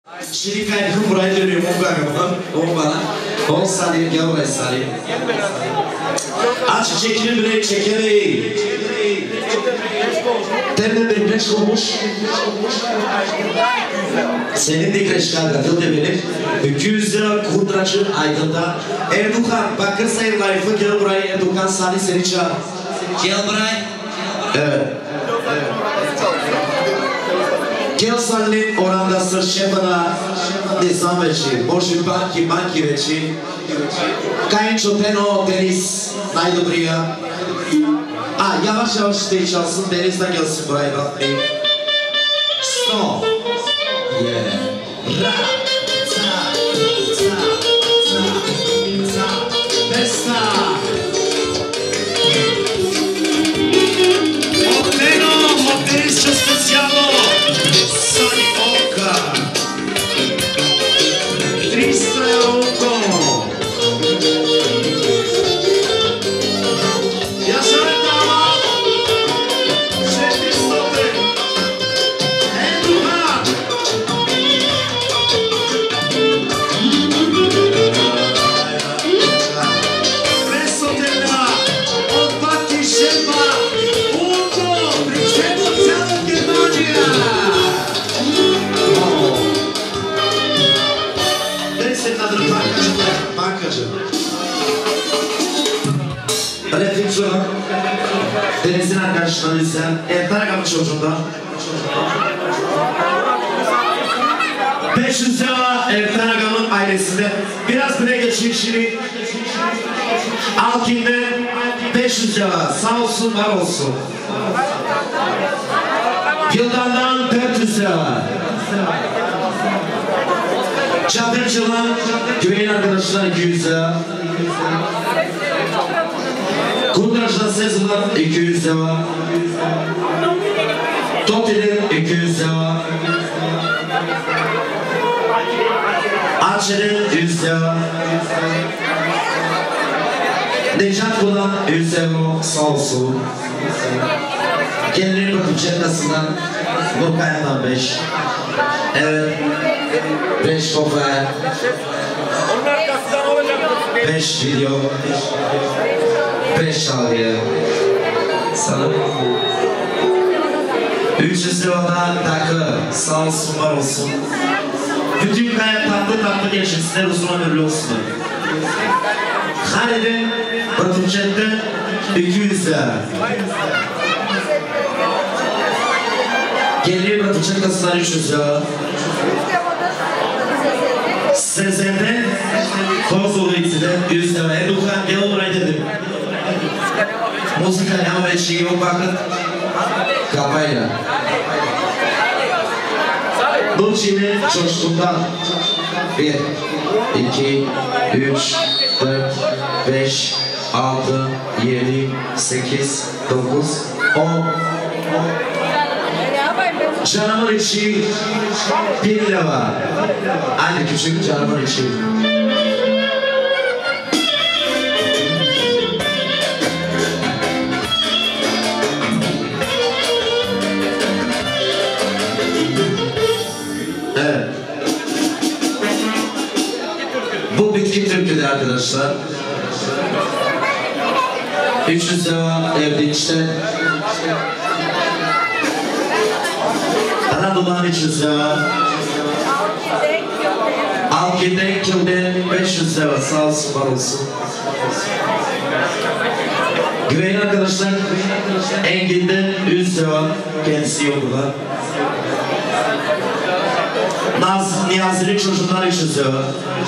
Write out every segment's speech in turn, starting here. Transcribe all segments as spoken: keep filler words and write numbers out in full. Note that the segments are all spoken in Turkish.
Şimdi kaybım buraya dönüyorum. O kadar. O bana. On saniye gel buraya saniye. Aç çekini bile çekemeyi. Temde bir kreş olmuş. Senin de kreş kaldı de benim. iki yüz lira kurdracı Aydın'da. Erdoğan Bakır Sayın Life'ı gel buraya. Erdoğan sani seni çağır. Gel buraya. Evet. Gel sani oranda sır şefana desam veći. Boži banki, banki veći. Kayınço Teno, Deniz, najdobrija. A, yavaş yavaş stage çalsın, Deniz de gelsin buraya bakmayın. Stop. Yeah. Ra. Ta. Ta. Ta. Ta. Besta. O Teno, o Deniz čo specijalno. Sani Oka. trista Oko. Deniz'in arkadaşları ise Ertan Aga'nın çocuğunda beş yüz lira Ertan Aga'nın ailesinde. Biraz bire geçeyim şimdi. Alkin'de beş yüz lira. Sağ olsun, var olsun. Yıldan'dan dört yüz lira. Çadırcı'dan güveyin arkadaşlar iki yüz lira. Kundraş'tan Sezon'dan iki yüz lira. Toti'den iki yüz lira. Arçe'den yüz lira. Necat Kulan yüz lira sağ olsun. Kendini bakıp çevresinden Nurkaya'dan beş. Evet. beş kofer. beş video. beş çalgı. Sana üç yüz liradan takı. Sağ olsun, var olsun. Bütün hayat tatlı tatlı geçirsinler, uzun ömürlü olsun. Halide Batıcet'te iki yüz lira. Geliyor Batıcet kasılar üç yüz lira. Sezer'de Kozolu ikisinden yüz lira. Erdoğan gel buraya dedim. Müzika yana ve şeyi o bakın. Kafayla. Bu şimdi coşkundan. Bir, iki, üç, dört, beş, altı, yedi, sekiz, dokuz, on. Canımın içi bir lira var. Aynı küçük canımın içi. Evet. Bu bitki türküde arkadaşlar. üç yüz lira Erdinç'te. Anadolu'dan üç yüz lira. Alkin'den Kil'den beş yüz lira. Sağ olsun, var olsun. Güveyin arkadaşlar. Engin'den yüz lira. Kendisi yok burada. Naz Niyazi'nin çocuğundan üç yüz lira.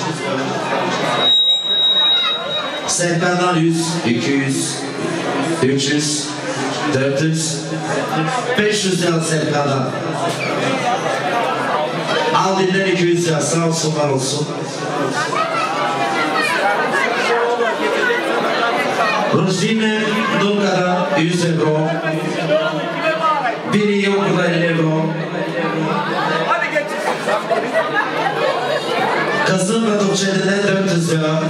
Serkan'dan yüz, iki yüz, üç yüz, dört yüz, beş yüz lira Serkan'dan. Aldin'den iki yüz lira. Sağ olsun, var olsun. Rujin'den Nurka'dan yüz euro. Biri yok burada elli euro. Kızım ve Tokçe'den dört yüz lira.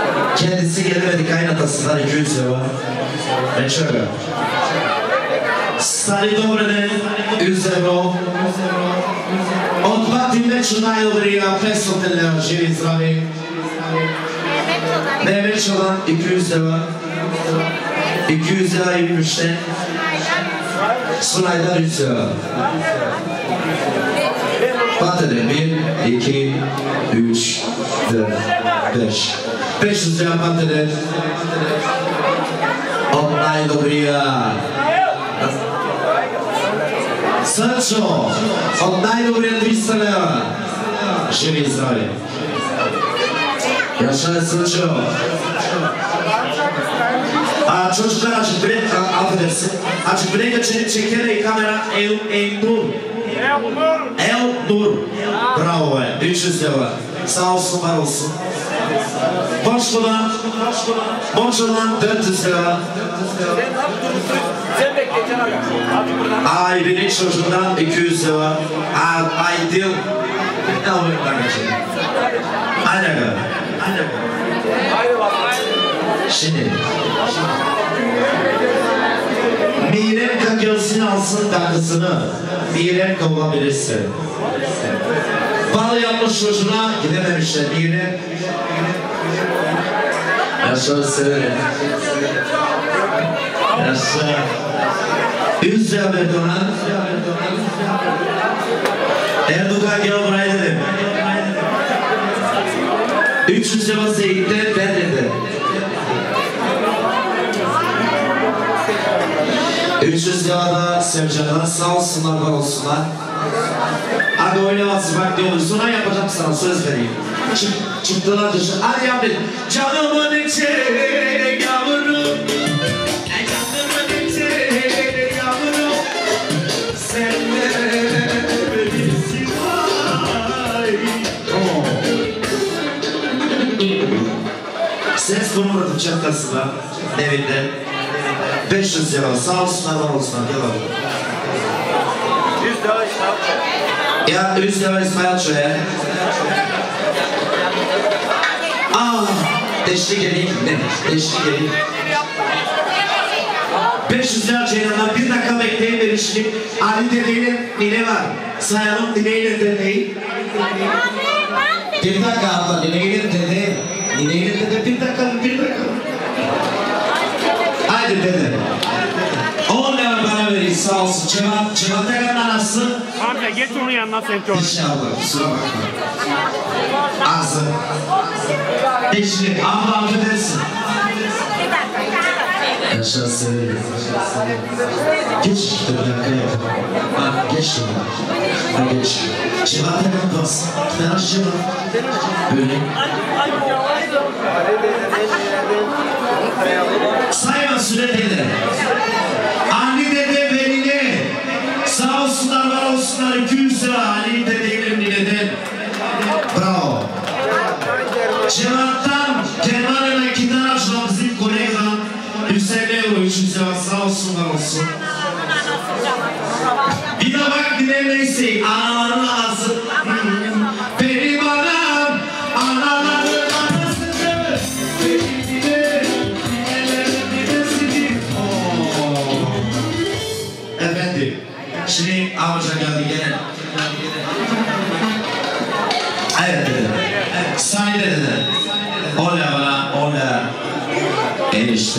Kendisi gelemedi, kaynatasından iki yüz lira. Ben şöyle. Stari Dobreden yüz euro. Od Batimeču najdobrija presotelja živi zdravi. Mehmet Çalan iki yüz euro. iki yüz euro yürümüşten. Sunay'dan yüz euro. Patede bir, iki, üç, dört, beş. beş yüz euro patede. Od najdobrija. Sancho, od najdobrija dwista euro. Živi zdravi. Yaşar Sancho. A çocuklar açık bilek, affedersin. Açık bilek çekip çekere kamera El, El Nur. El Nur. Bravo be, üç yüz euro. Sağ olsun, var olsun. Borçlu'dan, Borçlu'dan dört yüz euro. Ay benim çocuğumdan iki yüz euro. Ay değil. Ne oluyor lan geçelim? Aynen öyle. Aynen öyle. Şimdi. Miren kakılsın alsın takısını. Miren kovabilirsin. Bal yapmış çocuğuna gidememişler. Miren. Yaşar severim. Yaşar. Yüz lira verdi ona. Erdoğan gel buraya dedim. üç yüz lira Seyit'ten ben dedim. üç yüz lira da Sevcan'dan sağ olsunlar, var olsunlar. Hadi oynaması bak diyor. Sonra yapacağım sana, söz vereyim. Çık, çıktılar dışı. Hadi yap dedim. Canımın içi yavrum. Canımın içi yavrum. Sen de bilirsin ay. Ses Kumur'un çakasına evinde. beş yüz lira sağ olsunlar, var olsunlar. Gel abi. yüz lira işte. Ya yüz lira İsmail şuraya. Aa, teşvik edeyim. Ne? Teşvik edeyim. beş yüz lira Ceylan'dan bir dakika bekleyin verişlik. Ali dedeyle nine var. Sayalım nineyle dedeyi. Bir dakika abla, nineyle dede. Nineyle dede bir dakika, bir dakika. Haydi dede. on lira bana vereyim sağ olsun. Cevat, Cevat Eren'in anası. Amca geç onun yanına sen çoğun. İnşallah, kusura bakma. Ağzı. Eşli, abla amca dersin. Yaşar severim. Geç işte bir dakika yap. Ha, geç şimdi. Ha, geç. Cevat Eren bas. Ben aç Cevat. Böyle. Sayma süre dede. Anne dede benine. Sağ olsunlar, var olsunlar. iki yüz lira Ali dedeyle nineden. Bravo. Cevat'tan Kerman'la iki tane açılan bizim kolega. Hüseyin euro üç yüz lira sağ olsun, var olsun. Bir de bak dile neyse. Anaların anası. Benim anam. Anaların anasıdır. Benim dile. Dinelerin dilesidir. Efendim. Şimdi amca geldi gene. Evet dedi. Sani de dedi. on lira bana, on lira. Enişte.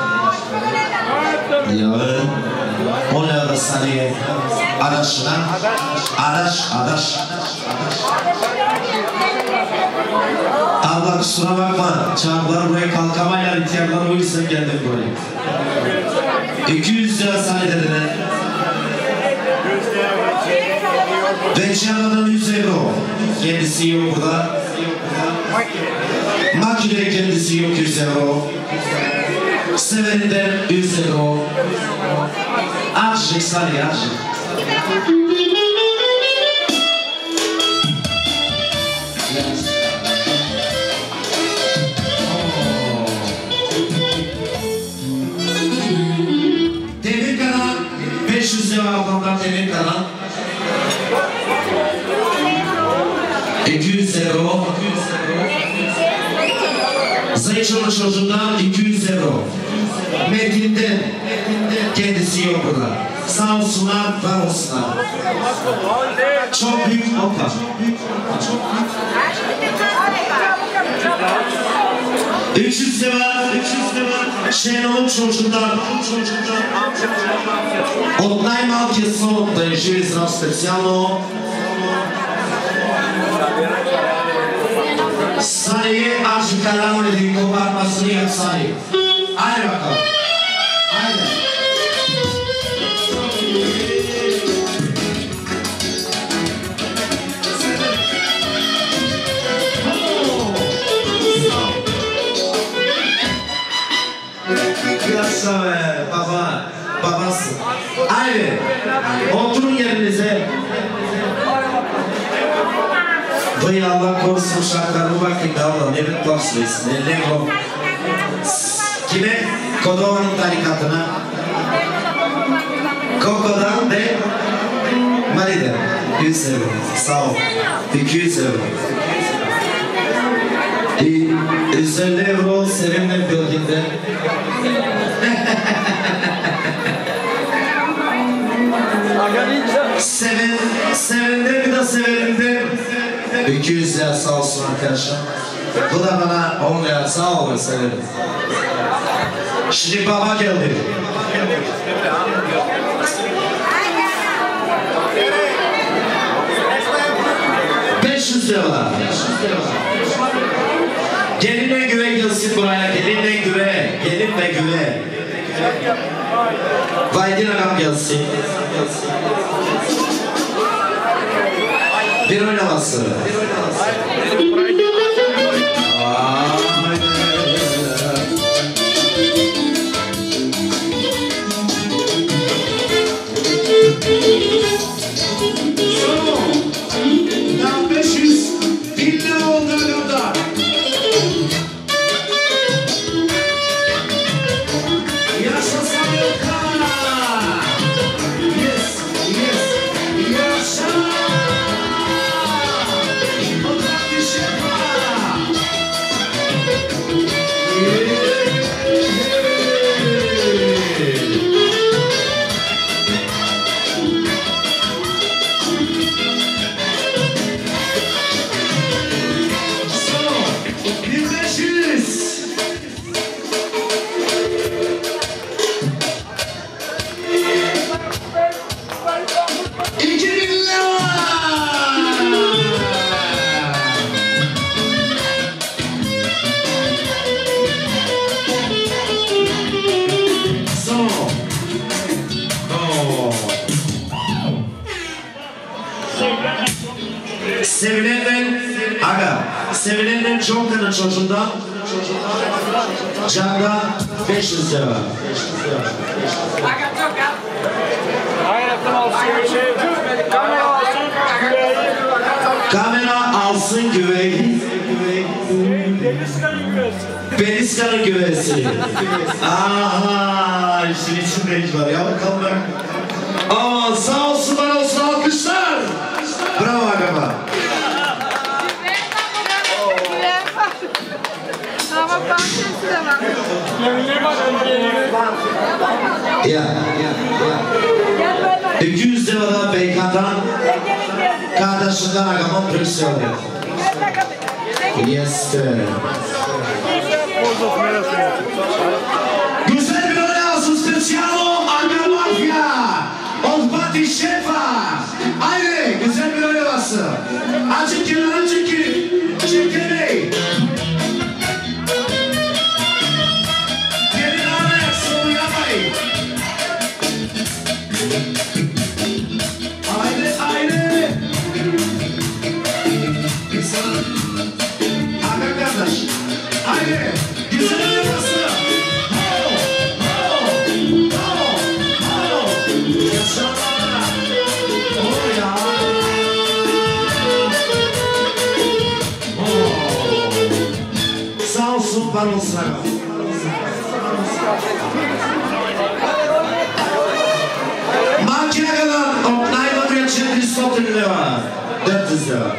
Yağı. on lira da Sani'ye. Adaşına. Adaş, adaş. Allah kusura bakma. Çağırlar buraya kalkamaylar. İhtiyarlar o yüzden geldim buraya. iki yüz lira Sani dediler. Vecihanadan yüz euro. Kendisi yok burada. Makine kendisi yok yüz euro. Severinden yüz euro. Azıcık Sani, azıcık. Demir Karan beş yüz lira ablamdan Demir Karan. iki yüz euro. Zayıfçılı çocuğundan iki yüz euro. Metin'den kendisi yok burada. Sağ olsunlar, var olsunlar. Çok büyük opa. üç yüz sever, üç yüz sever. Şenol'un çocuğundan. Od najmalkie są, to żyje z nas specjalno. Sarı'yı aşk kalan edin, koparmasını yapsayı. Haydi bakalım. Haydi. Yaşa be baba, babası. Haydi. Oturun yerinize. Vay Allah korusun şartlarına bakayım da Allah ne bir başlıyorsun, ne o. Kime? Kodova'nın tarikatına. Koko'dan ve Mari'den. yüz euro. Sağ ol. iki yüz euro. yüz elli euro Sevinler bölginde. Seven, sevende bir de severinde. iki yüz lira sağ olsun arkadaşlar. Bu da bana on lira sağ olun severim. Şimdi baba geldi. beş yüz lira. Gelinle güve gelsin buraya. Gelinle güve. Gelinle güve. Vaydin ağam gelsin. Bir oynaması. Sevilenler, aga, sevilenler Joker'ın çocuğundan Can'da beş yüz lira. Kamera alsın güveyi. Beliskan'ın güvesi. Aha, işin içinde iş var ya bakalım ben. Aman sağ olsunlar olsun alkışlar. Bravo agama. Ya, ya, ya. iki yüz lirada Beykan'dan kardeşinden agamın pürüksüyordu. Yes, sir. Güzel bir öyle olsun specialo Aga Mafya. Od Bati Şefa. Haydi, güzel bir öyle olsun. Açık kenarı çekin. Çekin. Haydi, haydi. Aga kardeş. Haydi. Güzel yapası. Ho, ho, ho, ho. Yaşamana. Oh ya. Oh. Sağ olsun, var olsun. Makine kadar Nayla çetiriz lira. dört yüz lira.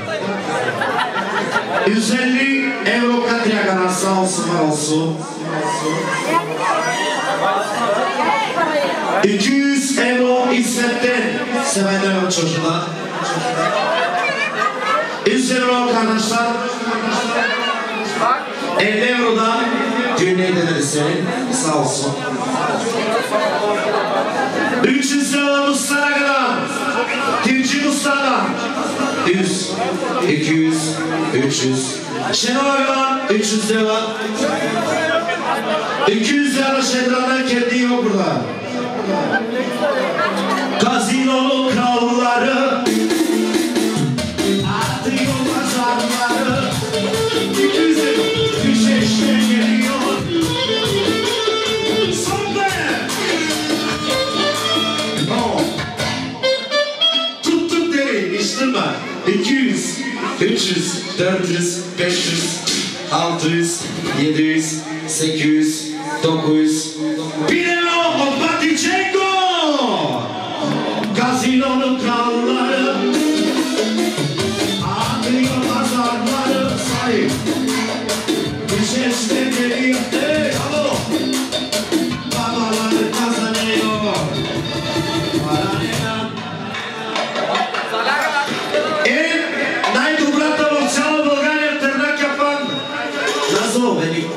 yüz elli euro katıya kadar sağ olsun var olsun. iki yüz euro Sevenlerin çocuğuna. yüz euro arkadaşlar. elli eurodan düğüne gidebilirsin. Sağ olsun. üç yüz euro Mustafa'dan. Timci Mustafa'dan. yüz, iki yüz, üç yüz. Şenol'dan üç yüz euro. iki yüz euro Şenol'dan kendi yok burada. Gazinolu kralları atıyor pazarları. iki yüz euro düşeşte geliyor. Son be! No. Tuttuk deri, iştirme. iki yüz, üç yüz, dört yüz, beş yüz, altı yüz, yedi yüz, sekiz yüz, dokuz yüz. Bir euro o Paticenko! Gazinonun kralları atıyor pazarları. Sayın düşeşte geliyor. Hey, alo! Babaları kazanıyor. Paranena. En najdobratna Volčano Bulgarija tırnak yapan Nazo beni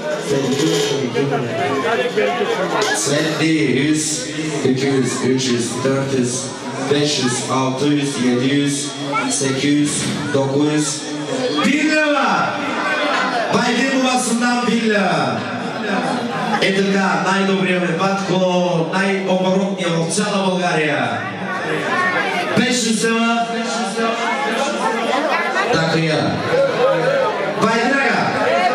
Svetli yüz, iki yüz, üç yüz, dört yüz, beş yüz, altı yüz, yedi yüz, sekiz yüz, dokuz yüz. Bir lira. Baydın babasından bir lira. Edilga najdobrije Batko, najoborotnija Volčano Bulgarija. beş yüz lira. Tako ja. Baydraga.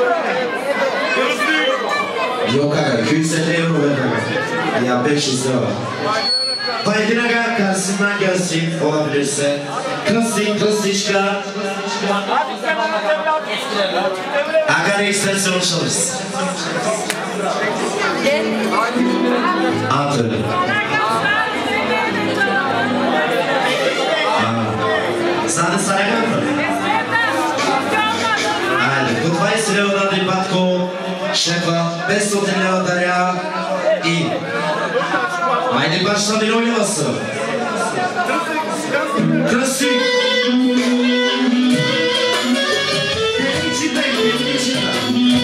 Yok aga, iki yüz elli euro verdim. Ya beş yüz lira. Baydraga karşısından gelsin olabilirse. Klasik, klasişka. Aga ne isterse onu çalırız. Antrenör. Sana saygı mı? Ajde, po dvadeset eura di Batko, šefa, petsto eura Darja i... Ajde, baš sam i oynaması. Klasik. Benim içindeyim, benim içinde.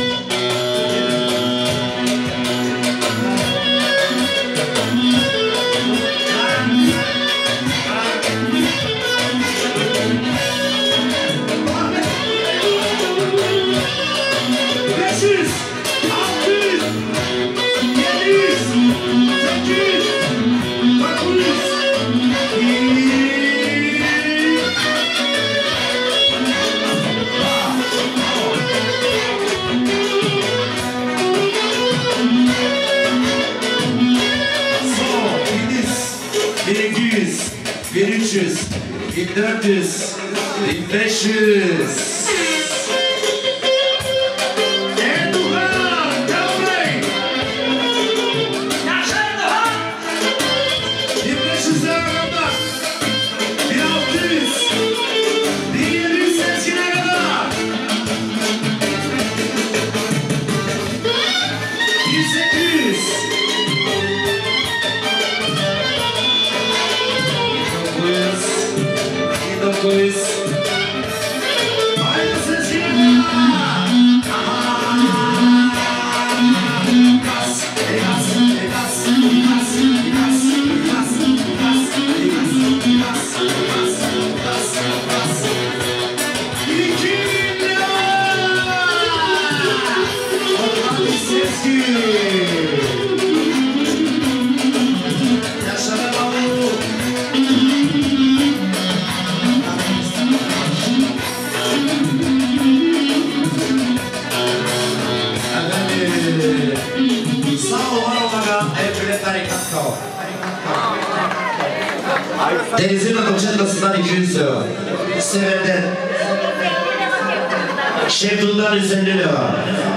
bin üç yüz, bin dört yüz, bin beş yüz. Erdoğan, Devray. Yaşa Erdoğan. bin beş yüz liradan, bin altı yüz, bin yedi yüz sekine kadar. bin sekiz yüz. Pois vai assassinar. Gas, gas, gas, gas, gas, gas, gas, gas, gas, gas. İki lira. Orhan Sezgi. Yaşar Babu. Denizin Adoçatlısından iki yüz lira. Sever'den Şevdun'dan yüz elli lira.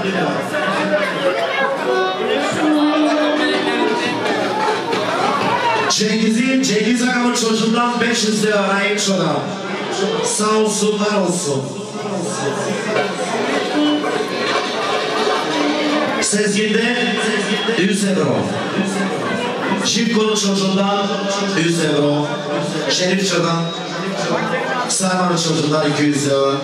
Cengiz'in, Cengiz Agam'ın çocuğundan beş yüz lira arayın şuna. Sağ olsun, var olsun. Sezgin'de yüz euro. Çift konu çocuğundan yüz euro. Şerifça'dan Sarmanı çocuğundan iki yüz euro.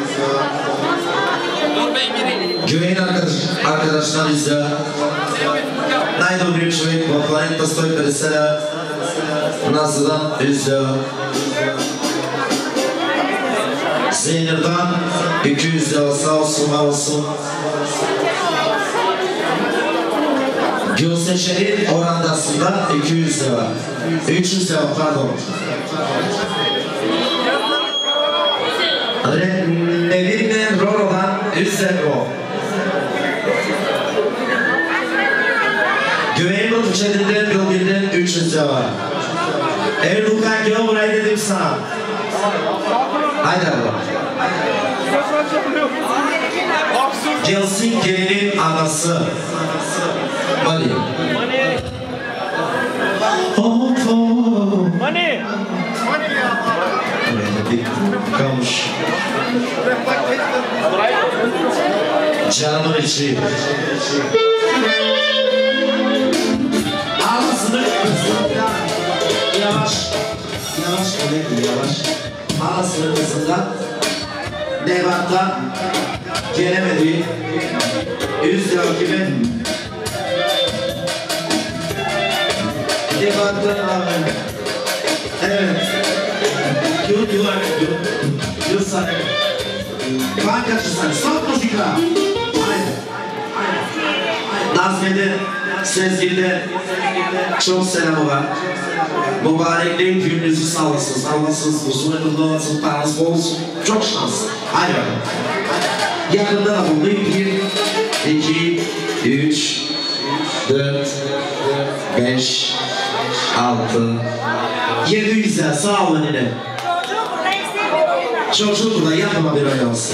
Güveyin arkadaş, arkadaşlar yüz euro. Najdobry człowiek po planeta stoi пересела Nazlı'dan yüz euro. Zeynir'den iki yüz euro sağ olsun var olsun. Gülseşehir orandasında iki yüz euro. üç yüz euro pardon. Nevin'le Roro'dan yüz euro. Güveyin bu tüçedinden Gülgün'den üç yüz euro. Eğer Lukan gel burayı dedim sana. Haydi abi. Gelsin gelinin anası. Mani. Mani. Kamış. Canımın içi. Anasını yavaş. Yavaş öyle yavaş. Anasının kızından Nevat'tan gelemedi. Yüz lira gibi. Nevat'tan abi. Evet. Yıl yıl yıl. Yıl sana. Bankacı sana. Stop müzikla. Haydi. Nazmi'de, Sezgi'de çok selamı var. Mübarekliğin gününüzü sağlasın, sağlasınız, uzun ömürlü olsun, paranız bol olsun. Çok şanslı. Haydi bakalım. Yakında da buldu. Bir, iki, üç, dört, beş, altı, yedi yüzler sağ olun yine. Çocuğu burada yapma bir öyle olsun.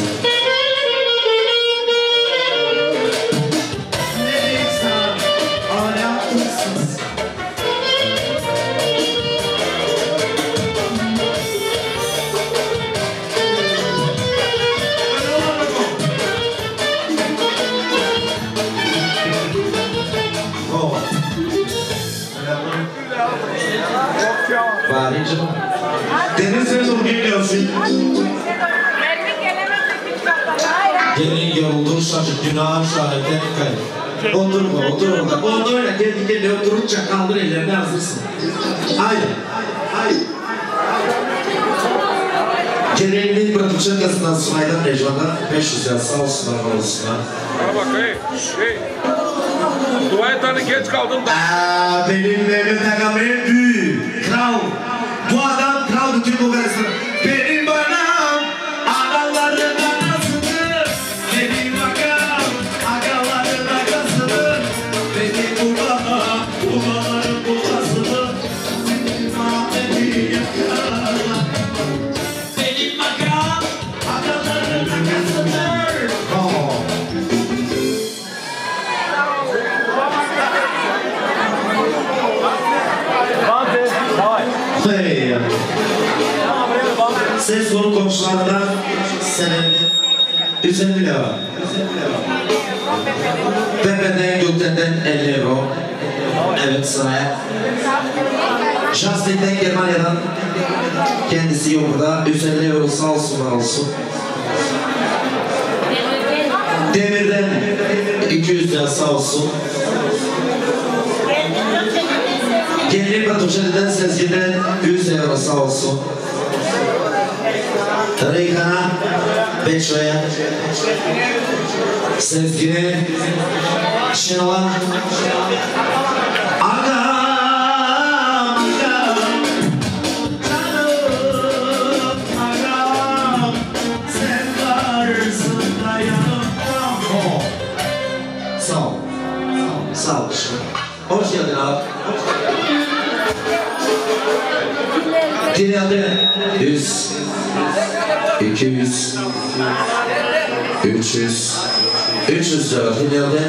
Varicim. Deniz sezon geliyorsun. Gelin yoruldur şaşık günahın şahitleri kayıp. Oturma, otur orada. Orada öyle kendi kendine oturunca kaldır ellerini hazırsın. Haydi, haydi. Gelinliğin Bırakıcı Gazından Sunay'dan Necvan'dan beş yüz lira sağ olsunlar, var olsunlar. Bana bak hey, hey. Dua et hani geç kaldın da. Aaa benim Mehmet Agam en büyük kral. Bu adam kral bütün bu versiyon. Benim banam anaların anasıdır. Benim agam agaların agasıdır. Benim babam babaların babasıdır. Benim Ahmet'i yakar. Benim agam agaların agasıdır. Oh. Hey. Ses konu komşularından senin üzerinde var. Pepe'den Gülten'den elli euro. Evet sıraya. Justin'den Germanya'dan kendisi yok burada. yüz elli euro sağ olsunlar olsun. Demir'den iki yüz lira sağ olsun. Gelin Batuçeli'den Sezgi'den yüz euro sağ olsun. Reyhan'a beş liraya. Sezgi'ne Şenol'a Agam Agam Canım Agam sen varsın dayanımda. Sağ ol. Sağ ol. Hoş geldin abi. Dinleyenler yüz, iki yüz, üç yüz, üç yüz lira dinleyenler.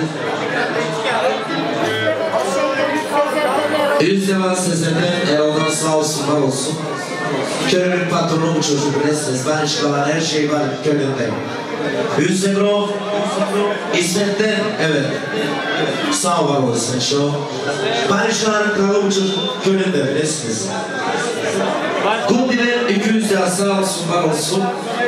yüz lira Sezer'den Erol'dan sağ olsun, var olsun. Köyün patronu bu çocuk, resmes, ben işgalan her şey var köyündeyim. yüz euro. İsmet'ten, evet. Sağ var olasın şu. Barışların kralı uçur köyünde bilesiniz. Kundi'den iki yüz lira sağ olsun, var olsun.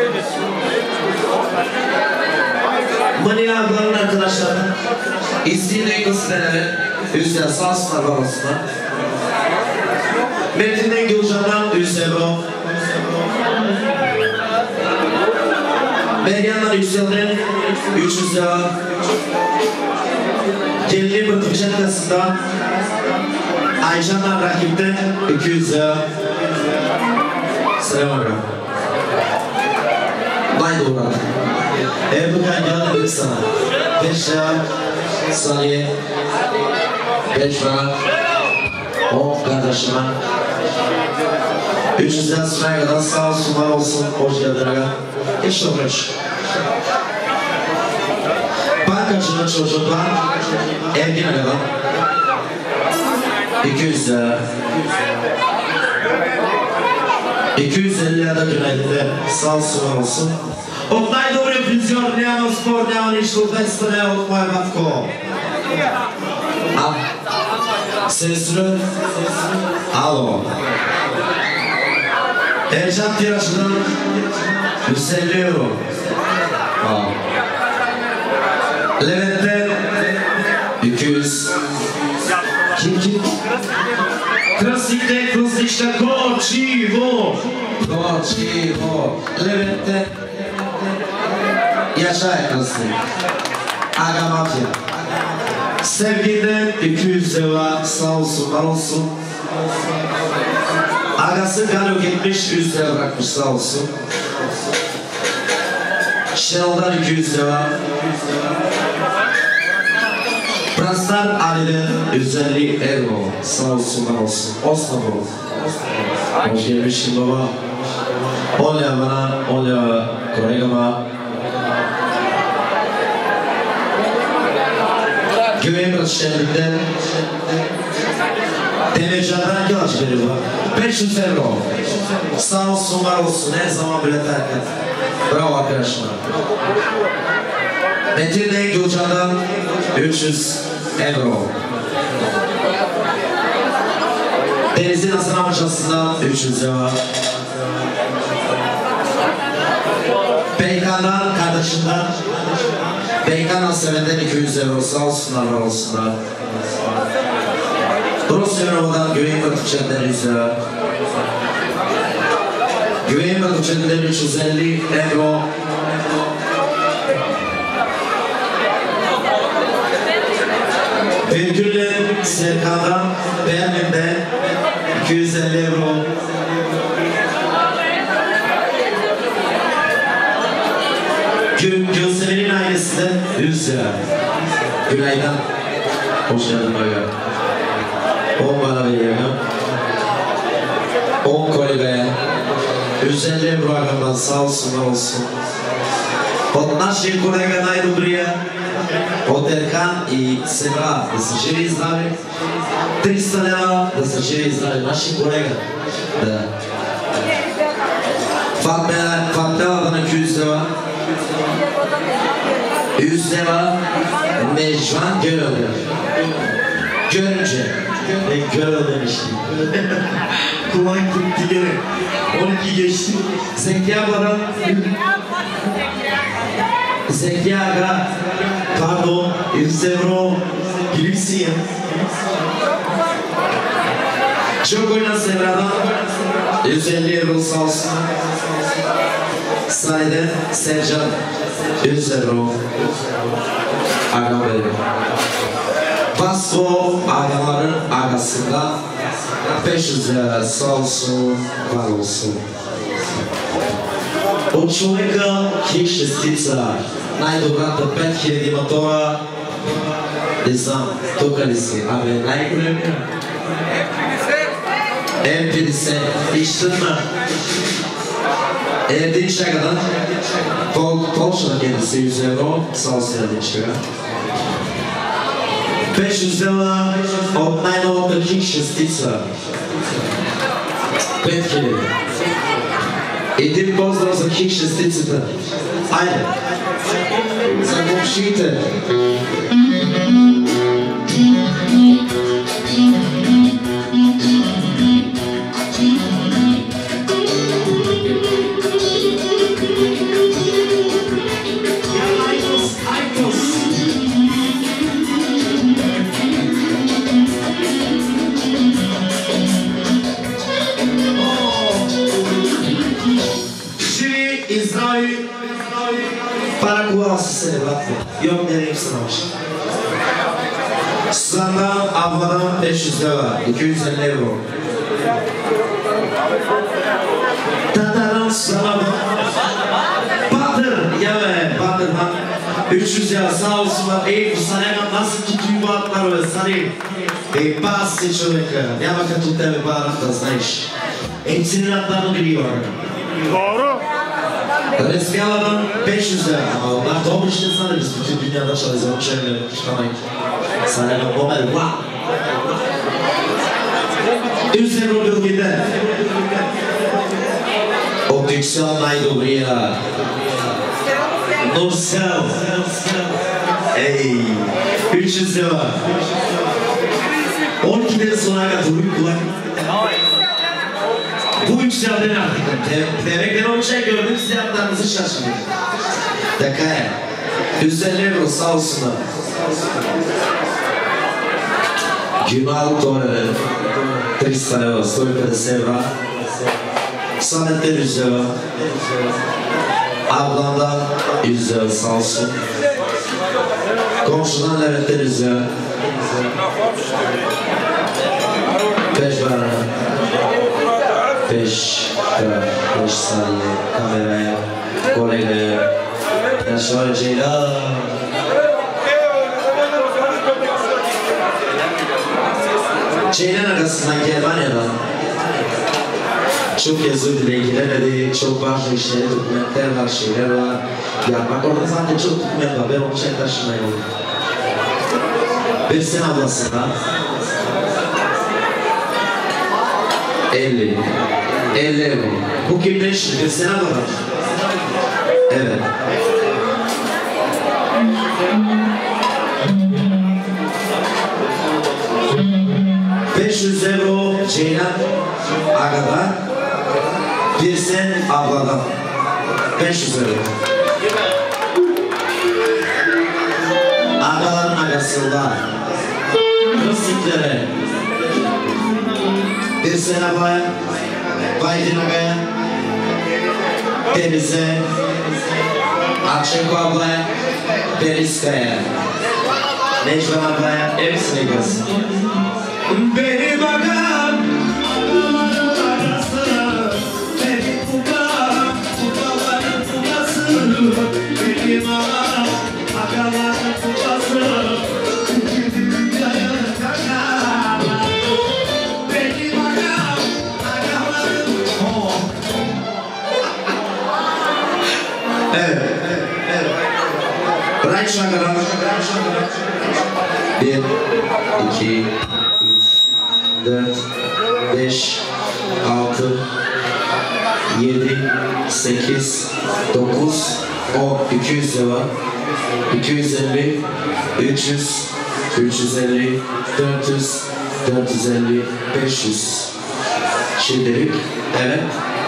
Mani ablanın arkadaşlarının İzli'nin ekosistemleri yüz lira sağ olsunlar, var olsunlar. Metin'den Gülcan'dan yüz euro. Meryem'den Yüksel'den üç yüz lira. Gelini Bıtıkçı Kası'ndan Ayşan'dan rakipten iki yüz lira. Selamünaleyküm. Vay doğru. Eğer bu kadar geldi sana. beş lira. Saniye. beş lira. on kardeşime. üç yüz lira sıraya kadar sağ olsun, var olsun. Hoş geldin aga. Hiç uğraş. Bankacının çocuklar Ergin Aga'dan iki yüz lira. iki yüz elli lirada günaydınlar. Sağ olsun, var olsun. Oktay Doğru Prizyor, Neano Spor, Neano İşlu, Desta, Neano Otmay Vatko. Al. Sesini. Alo. Ercan Tiraş'dan yüz elli euro. Al. Levent'ten iki yüz. Kim kim? Krasik'te, Krasik'te, Koçivo. Koçivo. Levent'ten Yaşar Krasik. Aga Mafya. Sevgi'den iki yüz lira sağ olsun, var olsun. Agası galo gitmiş, yüz lira bırakmış, sağ olsun. Shell'dan iki yüz lira. Prastar Ali'den yüz elli euro. Sağ olsun, var olsun. Osnabrück. Hoş gelmişsin baba. on lira bana, on lira kolegama. Güvenbaz şehrinden Demircan'dan kaç veriyor? beş yüz euro. Sağ olsun, var olsun. Her zaman böyle terk et. Bravo arkadaşlar. Metin'den Gülcan'dan üç yüz euro. Deniz'in Hasan Amcası'ndan üç yüz euro. Beykan'dan kardeşinden Beykan Aslemen'den iki yüz euro. Sağ olsunlar, var olsunlar. Rus Euro'dan Güven Batıkçı'ndan yüz lira. Güven Batıkçı'ndan üç yüz elli euro. Virgül'ün Serkan'dan Berlin'den iki yüz elli euro. Gülsemen'in ailesinden yüz lira. Gülay'dan hoş geldin bayağı. on bana veriyorum. on kolegaya. yüz elli euro agamdan sağ olsunlar olsun. От наши колега най-добрия, от Ерхан и Семра, да са живи и здрави. триста лева, да са живи и здрави. Наши колега. Да. Fatma'dan iki yüz lira. yüz lira Mecvan Gölöl. Görünce. Ben Gölöl demiştim. Kulak gitti gene. on iki geçti. Zeki Aga'dan Zeki Aga, pardon, yüz euro. Gülümsün ya. Çok oynan Semra'dan yüz elli euro sağ olsun. Sayden Sercan yüz euro. Aga Bey. Vasco agaların agasında beş yüz lira sağ olsun, var olsun. От човека хик шестица, най-добрата пет хиляди мотора. Не знам, тук ли си? Абе, най-големия. М петдесет и щътна. Един чагадан. Почна петдесет евро, само си един чага. Беше взела от най-новата хик шестица. пет хиляди. Един поздрав за хик шестицата. Айде! Sen komşu gitti. Yok nereye sınavmış. Sızandan abladan beş yüz lira, iki yüz elli euro. Tataran sana Batır, ya be Batır'dan üç yüz lira sağ olsunlar. Ey bu sana nasıl tutuyor bu atlar ve sarayım. Ey basi çocuklar, ya bakın tut evi bağırıkta znaş. Hepsinin atlarını biliyor. Doğru. Resmiyalardan beş yüz lira ama onlar doğru işte sanırız. Bütün dünyada çalışan şeyleri çıkamayın. Sana ben bomel vah. yüz euro bölgede. Optiksiyonla buraya. Nursel. Ey. üç yüz lira. on ikiden sonra katılıyor kulak. Bu yükselden artık. Demekten o şey gördüm, size yaptığınızı şaşırdım. Dakaya. yüz elli euro sağ olsunlar. Günal Tore. tриста euro, сто пятьдесят euro. Samet'ten yüz euro. Ablamdan yüz euro sağ olsun. Komşudan Levent'ten yüz euro. beş bana. beş, beş saniye kameraya, kolega, Yaşar Ceylan. Ceylan arasından Germanya'dan çok yazı dileğileri, çok başka işler, dokumentler var, şeyler var. Yapmak orada zaten çok dokument var, ben onu şey taşımayayım. Bir sene ablasından elli. elli euro. Bu kimden şimdi? Bir sene var. Evet. beş yüz euro Ceylan Aga'dan. Bir sen abladan. beş yüz euro. Agaların agasında. Kısıkları. Bir sene ablaya, Baydin Aga'ya, Deniz'e, Akşeko ablaya, Deniskaya, Necvan ablaya, hepsine gelsin. Benim agam, agaların agası, benim ugam, ugaların ugası, benim agam, agaların ugası. Evet, evet. Bırak şakalar. Bir, iki, üç, dört, beş, altı, yedi, sekiz, dokuz, on, iki yüz lira, iki yüz elli, üç yüz, üç yüz elli, dört yüz, dört yüz elli, beş yüz. Şimdilik, evet.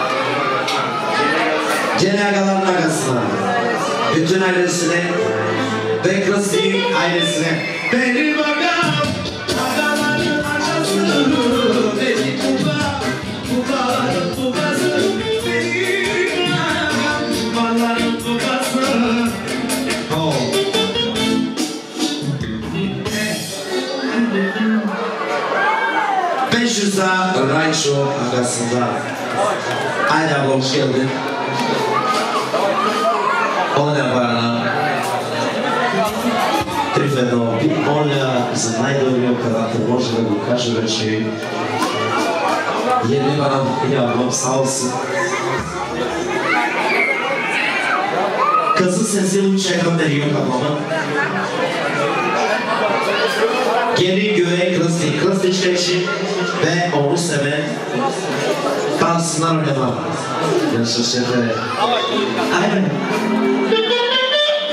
Gene agaların agasına, bütün ailesine, Bekrasi ailesine, benim agam, agaların agası, benim uga, ugaların ugası, benim agam, ugaların ugası. Oh. beş yüz daha Rayşo agasında. Haydi abla hoş geldin. Ona bana Trifeno, moля за най-добрия оператор, може да го кажа вече. Jedni vam javnom salsu. Kızı sesi uçağa gönderiyor kafama. Gelin göğe kılıçlı, kılıçlı çekişi ve onu seven kalsınlar oynamam. Yaşasın şefe. Aynen.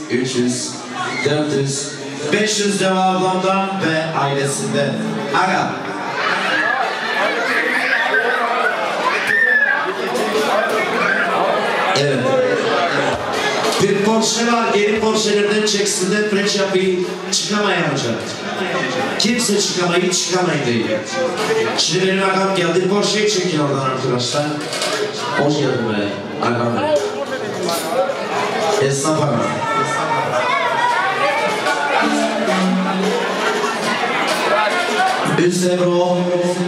üç yüz, dört yüz, beş yüz devamından ve ailesinden. Aga. Evet. Bir Porsche var, geri Porsche'lerden çeksinler, freç yapayım, çıkamayacak. Kimse çıkamayı çıkamayın değil. Şimdi benim agam geldi, Porsche'yi çekiyor oradan arkadaşlar. Hoş geldin be, agam. Esnaf agam. yüz euro.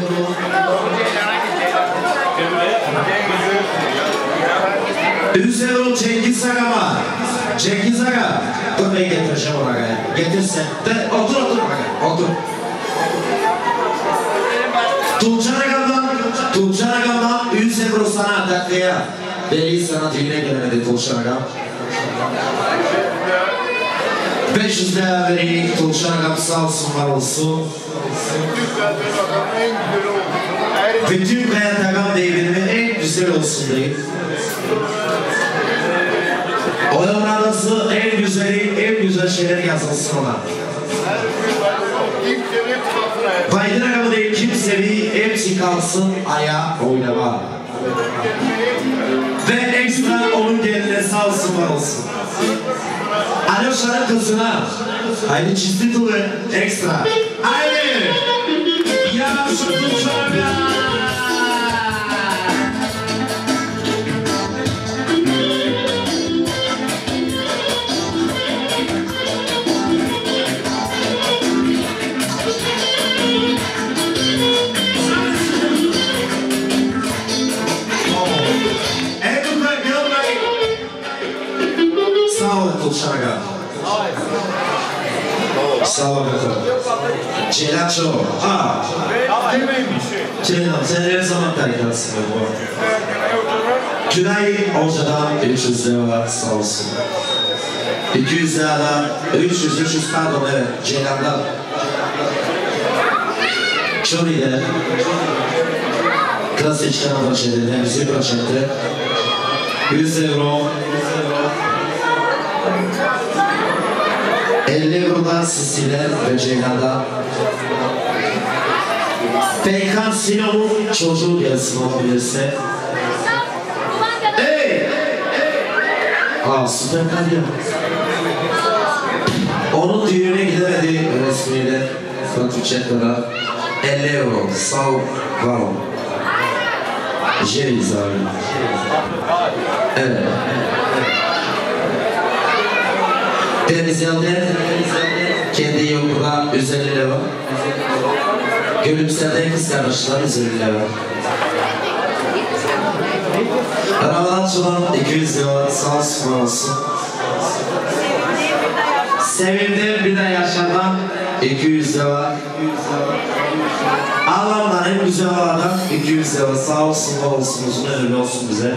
yüz euro Cengiz Agama. Cengiz Aga. Dur ben getireceğim oraya. Getirsen. De, otur otur oraya. Otur. Tuğçan Agam'dan, Tuğçan Agam'dan yüz euro sana dakikaya. Belli sana düğüne gelemedi Tuğçan Agam. beş yüz lira vereyim. Tuğçan Agam sağ olsun var olsun. Bütün Kayat Agam deyimimin en güzel olsun deyip. Onun arası en güzeli, en güzel şeyler yazılsın ona. Baydın Agam'ı değil kimseyi hepsi kalsın ayağa oynama. Ve ekstra onun geline sağ olsun var olsun. Alyosha'nın kızına haydi çizdi tulu ekstra. Haydi! Ya şunu şarkı! Şarga. Sağ ol bakalım. Celaço. Aa. Celaço. Sen her zaman tarikatsın bu. Günay Orca'dan üç yüz lira sağ olsun. iki yüz liradan üç yüz, üç yüz pardon evet. Celal'dan. Çori'de. Klasik kanal başladı. Müzik başladı. yüz euro. elli eurodan Sisiler ve Ceylan'dan. Peykan Sinon'un çocuğu gelsin olabilirse. Hey! Aa süper kalıyor. Onun düğüne gidemedi resmiyle. Fatih Çetka'da. elli euro. Sağ ol. Var ol. Jeriz abi. Evet. Denizli'de kendi yolunda yüz elli lira. Gülümser'de kız kardeşler yüz elli lira. Arabadan çıkan iki yüz lira sağ olsun olsun. Sevim'de bir de Yaşar'dan iki yüz lira. Allah'ımdan en güzel olarak iki yüz lira sağ olsun var olsun uzun ömürlü olsun bize.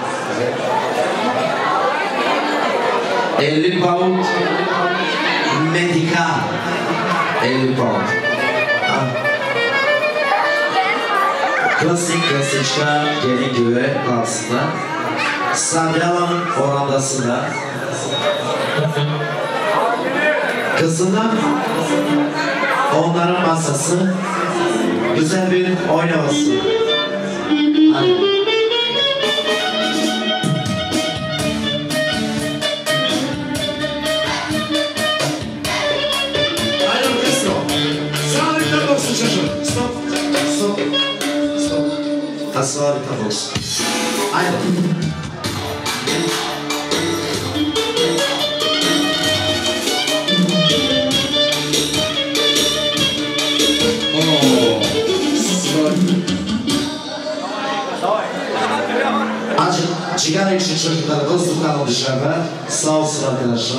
elli pound Medika elli pound. Klasik klasikça gelin gibi altında. Sadralan'ın orandasında. Kızından onların masası güzel bir oynaması. Hadi. Stop, stop, stop. Tas harika olsun. Aynen. Ooo. Acı, sigara için çocuklar dostluklarla dışarıda. Sağ olsun arkadaşlar.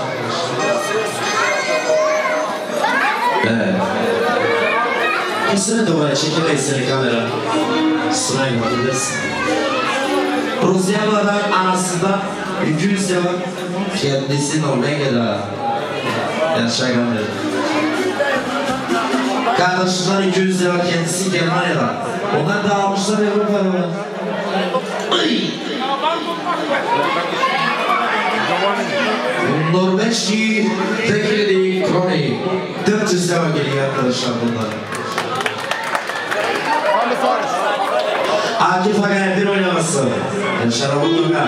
Evet. Kesinlikle oraya çekemeyiz seni kamera. Sıraya bakabilirsin. Rusya'dan anasından iki yüz lira kendisi Norveç'de yaşayan. Kardeşler iki yüz lira kendisi Germanya'da. Onlar da almışlar Avrupa'da. Norveçli Tekeli Kroni. dört yüz lira geliyor arkadaşlar bunlar. Akif Aga'ya bir oynaması. Şarabı Durga.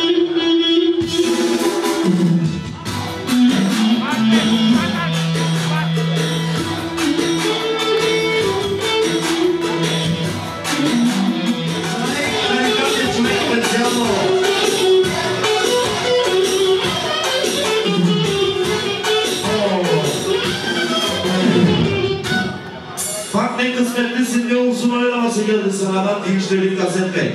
Bak ne kısmetlisin, ne olsun oynaması geldi sana adam Dinçleri Kaset Bey.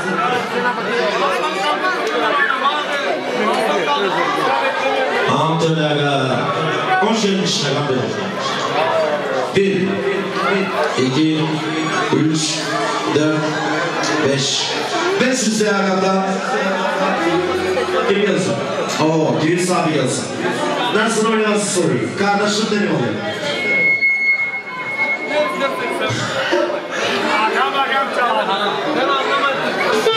Antony Aga. Hoş gelmiş Aga Bey. Bir, iki, üç, dört, beş. Beş yüze Aga'dan. Kim yazın? Oo, Düğüs abi yazın. Nasıl oynaması soruyor. Kardeşim benim oluyor. Agam agam çalar. Ben anlamadım.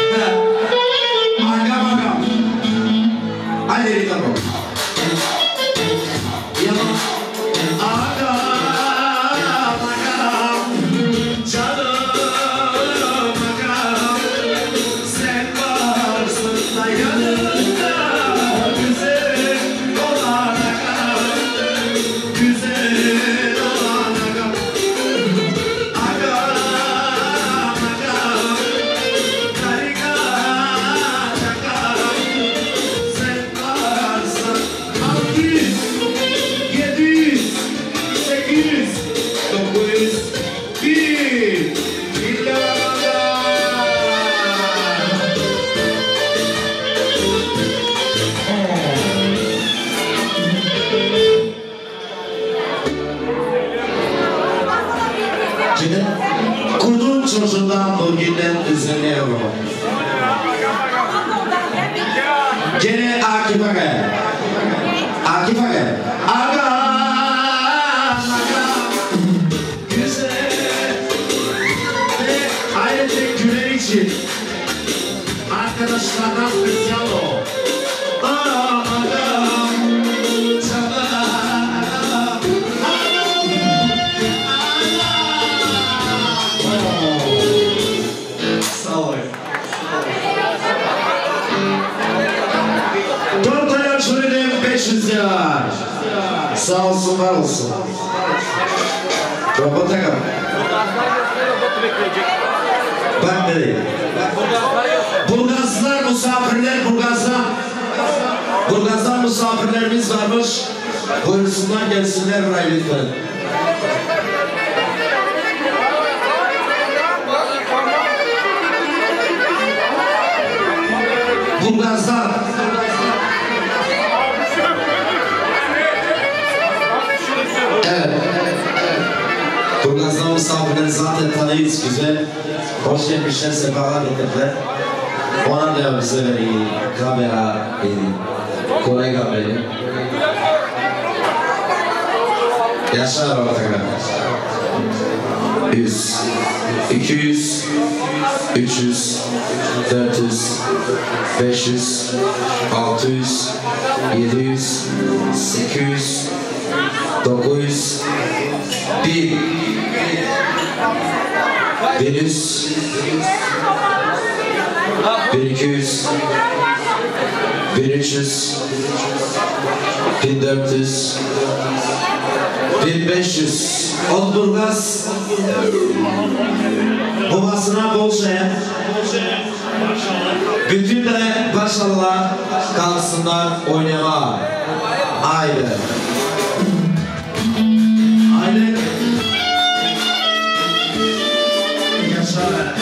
Agam agam. Hadi tamam. Yalan. Agam agam. Canım agam. Sen varsın da yanımda. Güzel olan agam. Güzel olan agam. Kudum çocuğundan bugünden üzülüyorum. Gene Akif Aga. Akif Aga. Aga. Aga. Güzel. Ve ayrıca güler için arkadaşlardan spesiyal o. Aga. Sağ olsun, var olsun. Robot takım. Bak nereye? Burgazlar misafirler, Burgaz'dan. Burgaz'dan misafirlerimiz varmış. Buyursunlar gelsinler buraya lütfen. Burgaz'dan. Evet. Burgaz'dan misafirleri zaten tanıyız güzel. Hoş gelmişler, sefalar getirdiler. Ona da bize vereyim, kamera vereyim, kolega vereyim. Yaşar ortaklar. Yüz, iki yüz, üç yüz, dört yüz, beş yüz, altı yüz, yedi yüz, sekiz yüz, dokuz yüz, bir, bir yüz, bir iki yüz, bir üç yüz, bir dört yüz, bir beş yüz. Odburgaz babasına bol şey. Bütün de başarılar kalksınlar oynama. Haydi. Haydi. Yaşa.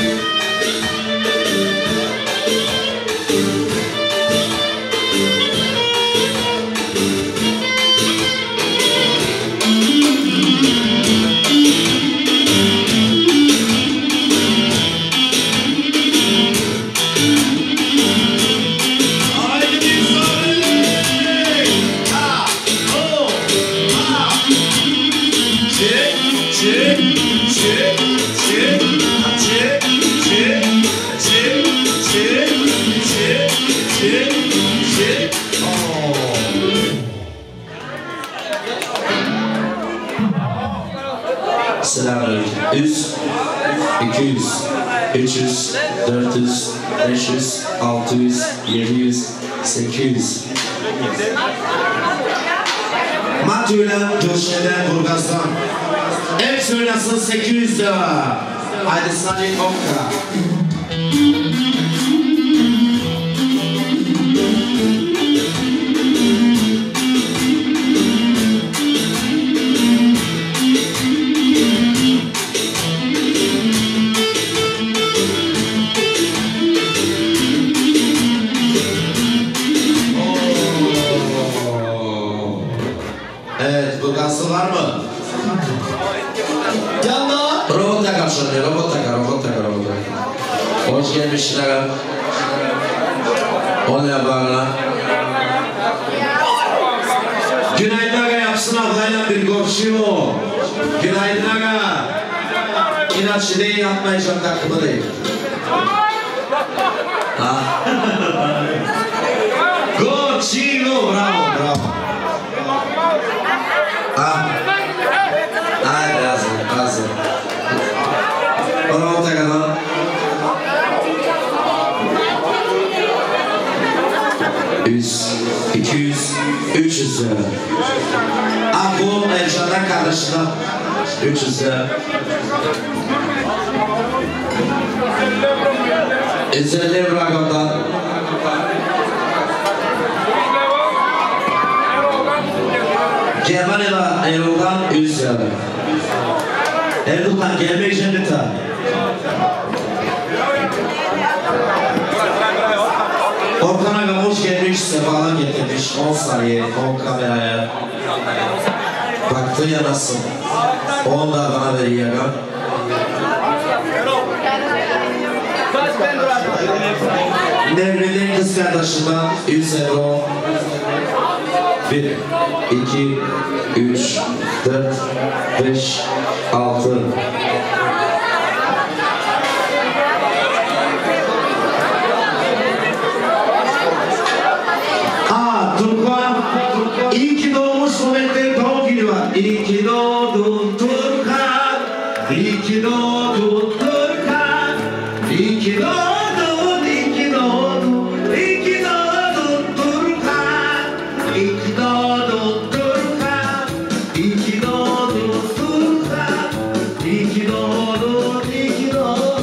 Check, check, check, check, check. iki yüz, üç yüz, dört yüz, beş yüz, altı yüz, yedi yüz, sekiz yüz. Matü'yle Coşe'den Burgaz'dan. Hepsi oynasın sekiz yüz lira. Haydi Salih Okka. Evet, Burgaz'ı var mı? Yanına. Robot takar şöyle, robot takar, robot takar, robot takar. Hoş gelmişler. O ne yaparlar? Günaydın aga yapsın ablayla bir komşu. Günaydın aga. İnatçı değil, yapmayacağım takımı değil. Goçino, bravo, bravo. Ah. Ay, razı, razı. Bravo takana. yüz, iki yüz, üç yüz lira. Ah bu Ercan'dan kardeşine üç yüz lira. İzzelim Ragam'dan. Germanya'da Erol'dan yüz lira. Erdoğan gelmeyeceğim de ta. Orkan Aga hoş gelmiş, sefalar getirmiş. on saniye, on kameraya. Baktı ya nasıl? on da bana veriyor Aga. Nevri'nin kız kardeşinden yüz euro. bir, iki, üç, dört, beş, altı. Aa, Turkan, iyi ki doğmuş Sovyet'te doğum günü var. İyi ki doğdun Turkan, iyi ki doğdun Turkan, iyi ki doğdun, iyi ki doğdun, iyi ki doğdun Turkan, iyi ki doğdun Turkan, iyi ki doğdun Turkan, iyi ki doğdun, iyi ki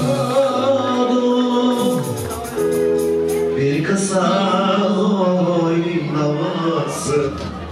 doğdun. Bir kasa oynaması.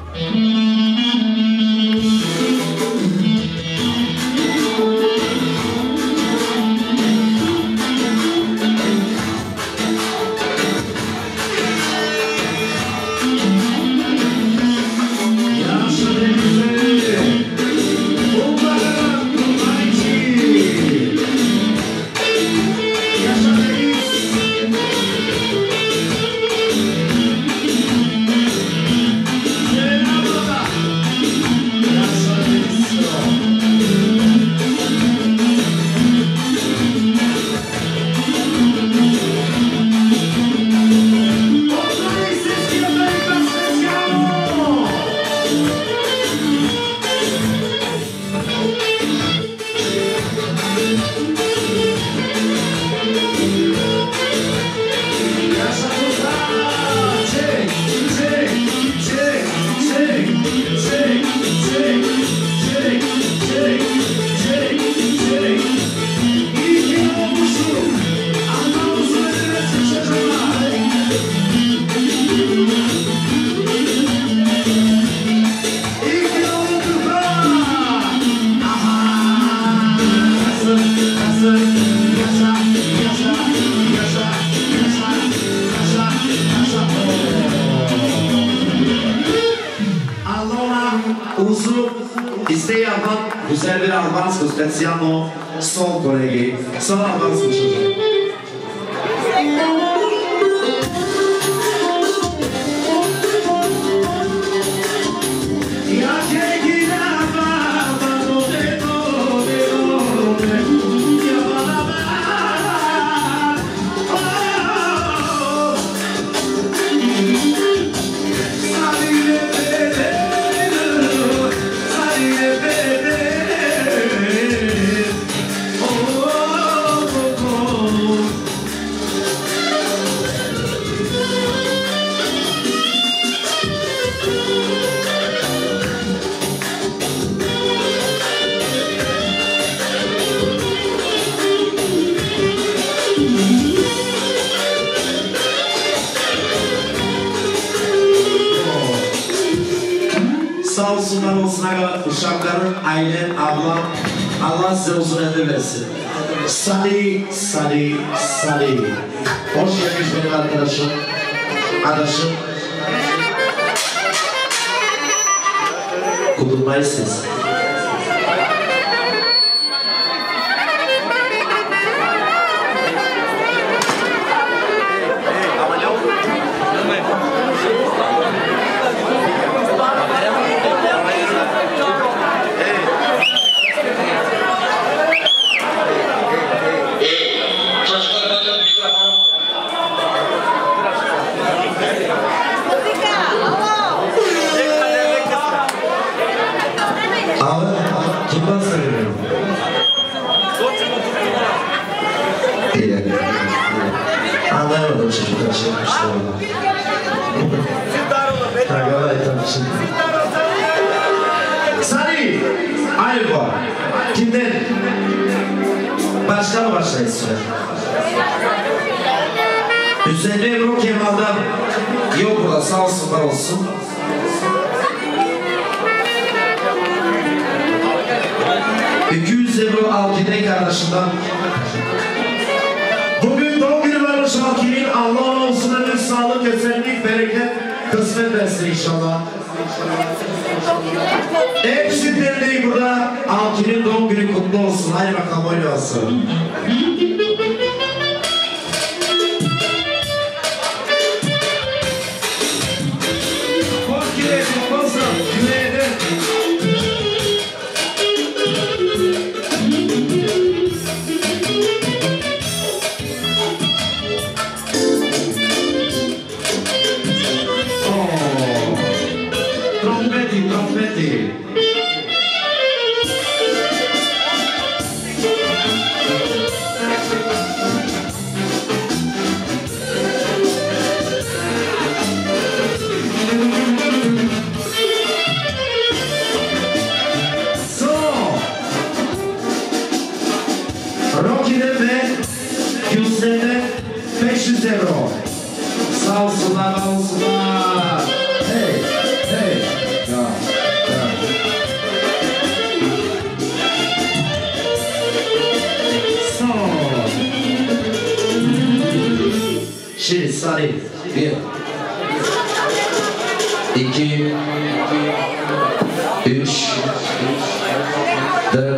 Uzun isteği yapan güzel bir Albansko Specijalno son kolegi. Son Albansko çocuğu. Oh, olsun, var olsun aga. Uşakların, ailen, ablam. Allah size uzun ömür versin. Salih, Salih, Salih. Hoş gelmiş benim arkadaşım. Adaşım. Kudurmayı siz. Anlayamadım çocuklar şey yapmışlar ona. Salih! Ayva! Kimden? Başka mı başlayız süre? Hüseyin Ebru Kemal'dan yok burada sağ olsun var olsun. iki yüz Ebru Alkine kardeşinden. Bugün doğum günü varmış Alkine'nin. Allah olsun ömür, sağlık, esenlik, bereket, kısmet versin inşallah. Hepsinden değil burada Alkine'nin doğum günü kutlu olsun. Haydi bakalım oynasın. Hoş geldin, olsun. Günaydın. Trompeti, trompeti. Rocky'de ve Gülsen'de beş yüz euro. Sağ olsunlar, sağ olsunlar. Hey, hey. Ya, ya. Son. Şimdi Salih. Bir. İki. Üç. Dört.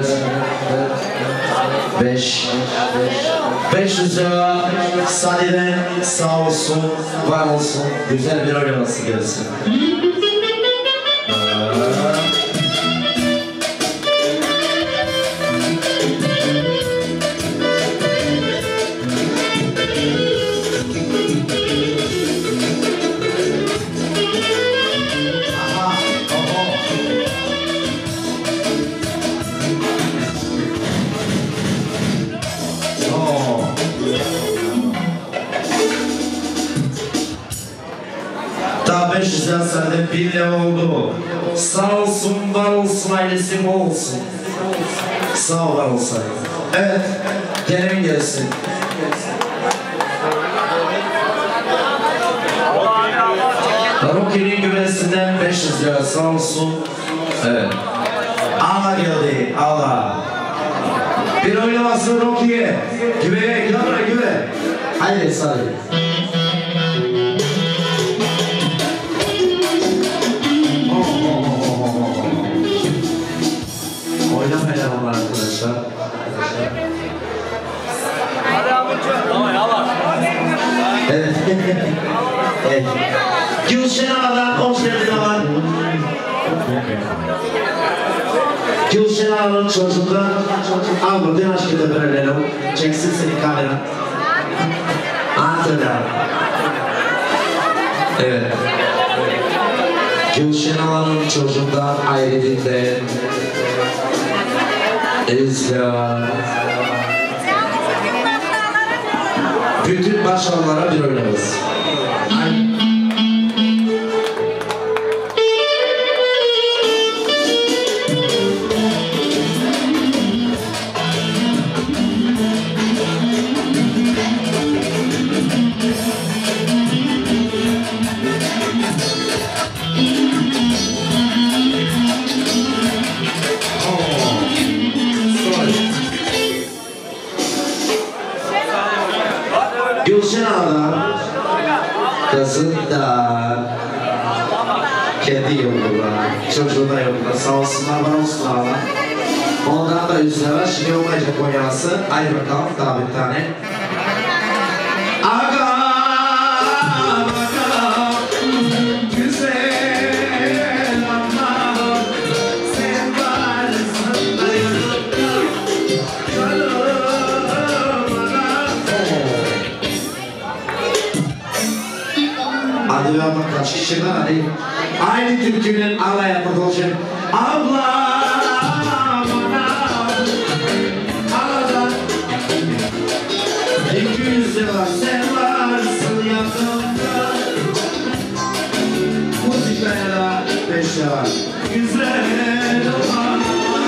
Beş. Beş yüz lira Salih'den sağ olsun, var olsun, güzel bir oynaması gelsin. beş yüz lira sende bir lira oldu. Sağ olsun, var olsun, ailesi bol olsun. Sağ ol, var olsun. Evet, gelemin gelsin. Rocky'nin güvesinden beş yüz lira sağ olsun. Evet. Ağla geldi, ağla. Bir oynamasın Rocky'ye. Güveye, güve, güve. Haydi Salih. Oynamayalım onlar arkadaşlar. Hadi amca. Tamam yavaş. Evet. Evet. Gülşen Ağa'dan hoş geldin Ağa'dan. Gülşen Ağa'nın çocuğundan al buradan aşkıda verelim. Çeksin seni kamera. Antena. Evet. Gülşen Ağa'nın çocuğundan ayrıldığında İzla. Bütün başarılara bir oynarız. Gülşen Ağa'dan kızından kendi yolunda, çocuğuna yolunda sağ olsunlar, var olsunlar. Ondan da üzere şimdi olmayacak Konya'sı. Hadi bakalım daha bir tane. Aga, aga, güzel ama sen varsın yanımda. Hadi ver bak kaç kişi var hadi. Aynı türkünün ala yapmak olacak. Abla bana aladan iki yüz lira sen varsın yanımda. Müzikaya da beş lira. Güzel olan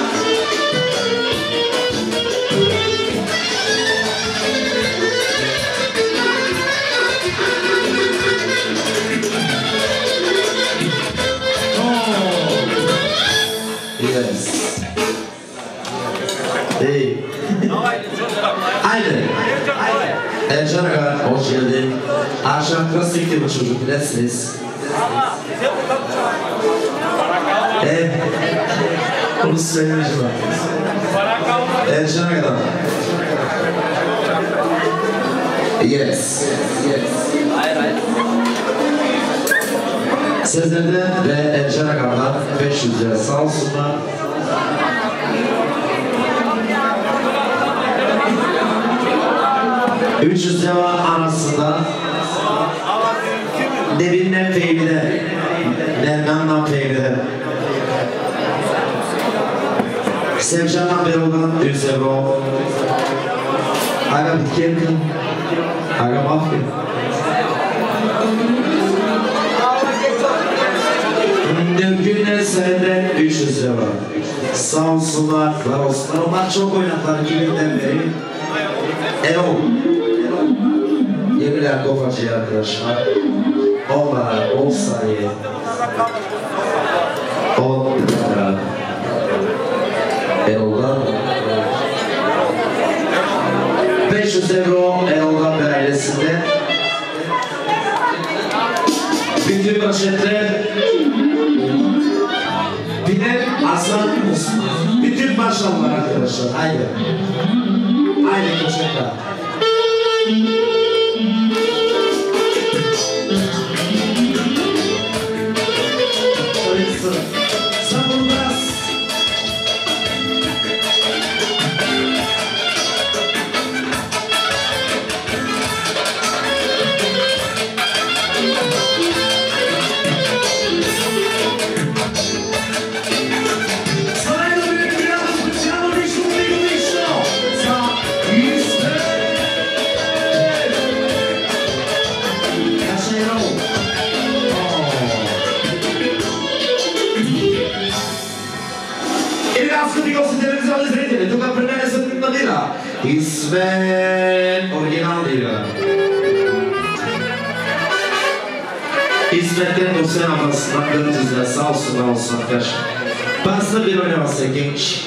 yes. Hey. Haydi. Ercan Aga, hoş geldin. Akşam klasikti bu çocuk, bilesiniz. Evet. Onu söylemişim ben. Ercan Aga'dan. Yes. Yes. Hayır hayır. Sizlerden ve Ercan Aga'dan beş yüz lira sağ olsunlar. üç yüz lira arasında Devin'den peynirde, Derman'dan peynirde, Sevcan'dan beri olan yüz euro. Aga bitken, aga mahkum. Güne senden üç yüz lira. Sağ olsunlar, var olsunlar. Onlar çok oynadılar gibinden beri. Erol. Yeminler kopacı arkadaşlar. Onlara on saniye. on lira. Erol'dan. beş yüz euro Erol'dan bir ailesinde. Bütün manşetler. Bir de Hasan Osman. Bütün maşallah arkadaşlar. Haydi. Haydi teşekkürler. Sabırlas. İsmet orijinal değil. İsmet'ten dosya arasından dört yüz lira sağ olsun var olsun arkadaşlar. Bazı bir oynaması genç.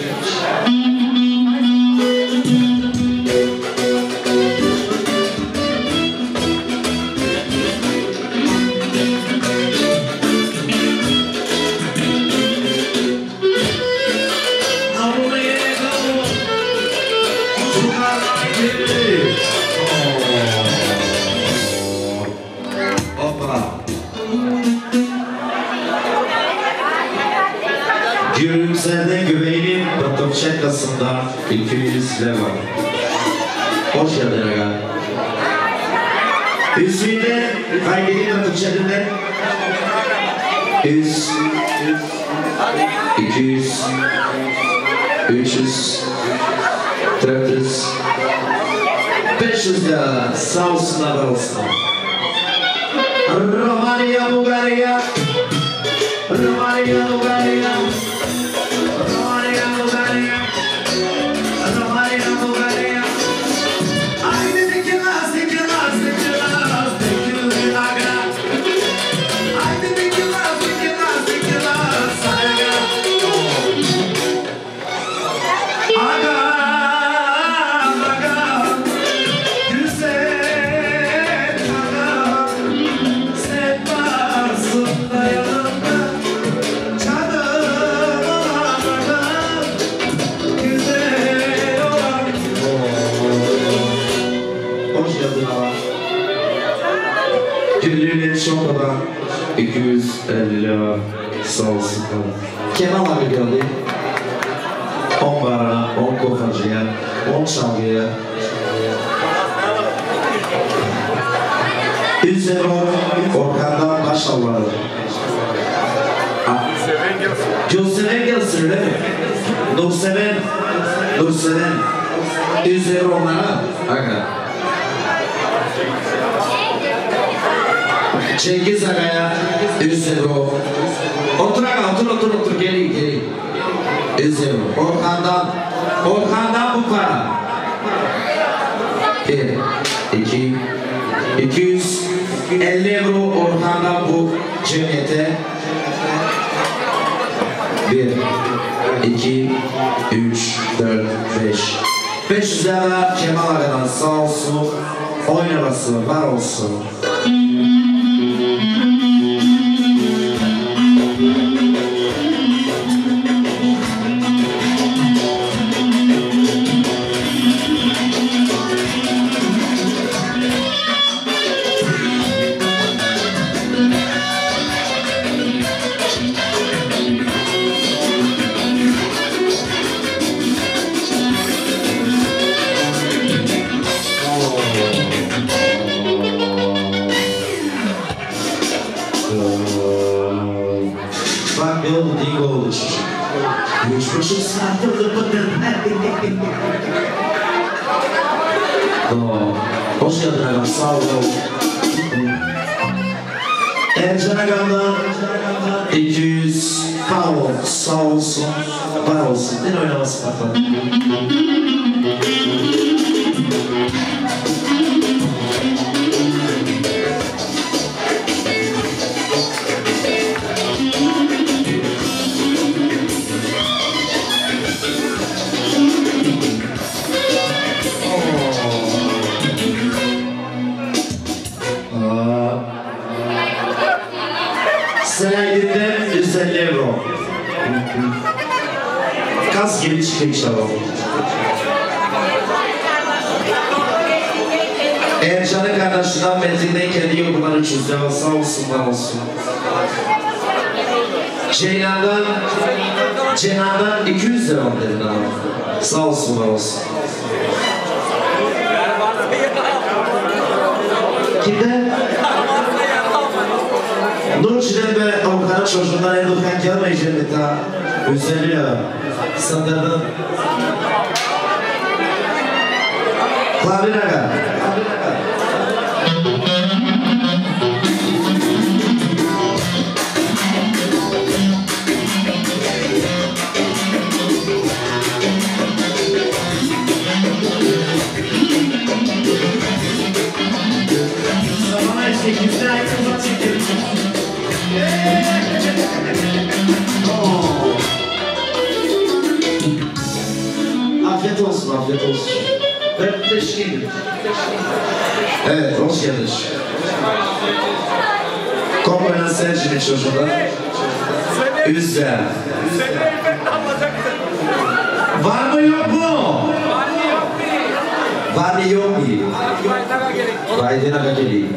Gülümser'de güveyinin Batok şakasında iki yüz lira. Hoş geldin aga. Hüsnü'de kaydedin Batok şakasında yüz, iki yüz, üç yüz, dört yüz, beş yüz lira. Sağ olsunlar, var olsunlar. Romanya, Bulgarya, Romanya, Bulgarya. Aga, aga, güzel. Şoka'dan iki yüz elli lira sağ olsun. Kemal abi geldi. on barana, on kofacıya, on çalgıya. yüz euro Orkan'dan baş almalı. Gülseven gelsin öyle mi? Nurseven, Nurseven. yüz euro onlara. Aga. Cengiz Aga'ya yüz euro. Otur aga, otur otur otur, gelin gelin. yüz euro. Orkan'dan, Orkan'dan bu para. bir, iki, iki yüz elli euro Orkan'dan bu cemiyete. bir, iki, üç, dört, beş. beş yüz lira Kemal Aga'dan sağ olsun. Oynaması var olsun. Hoş geldin Agam, sağ ol. Ercan Agam'dan iki yüz Paolo, sağ olsun, var olsun. Ne oynaması bakalım. Seneydinde yüz elli euro. Kaz gibi çıkıyor inşallah. Ercan'ın kardeşinden Metin'den geliyor bunlar üç yüz lira. Sağ olsunlar olsun. Ceylan'dan Ceylan'dan iki yüz lira mı dedin ama? Sağ olsunlar olsun. Kimde? Nurçi'den ve avukatın çocuğundan en dokan gelmeyeceğim bir daha. Güzelliği ya. Sandırdım. Klavir aga. Sana işte kimse aykırıza çekiyor. Afiyet olsun, afiyet olsun. Ben teşekkür. Evet, hoş geldiniz. Komponen Sergi'nin çocuğuna. Güzel. Var mı yok mu? Var mı yok mu? Baydın aga geleyim.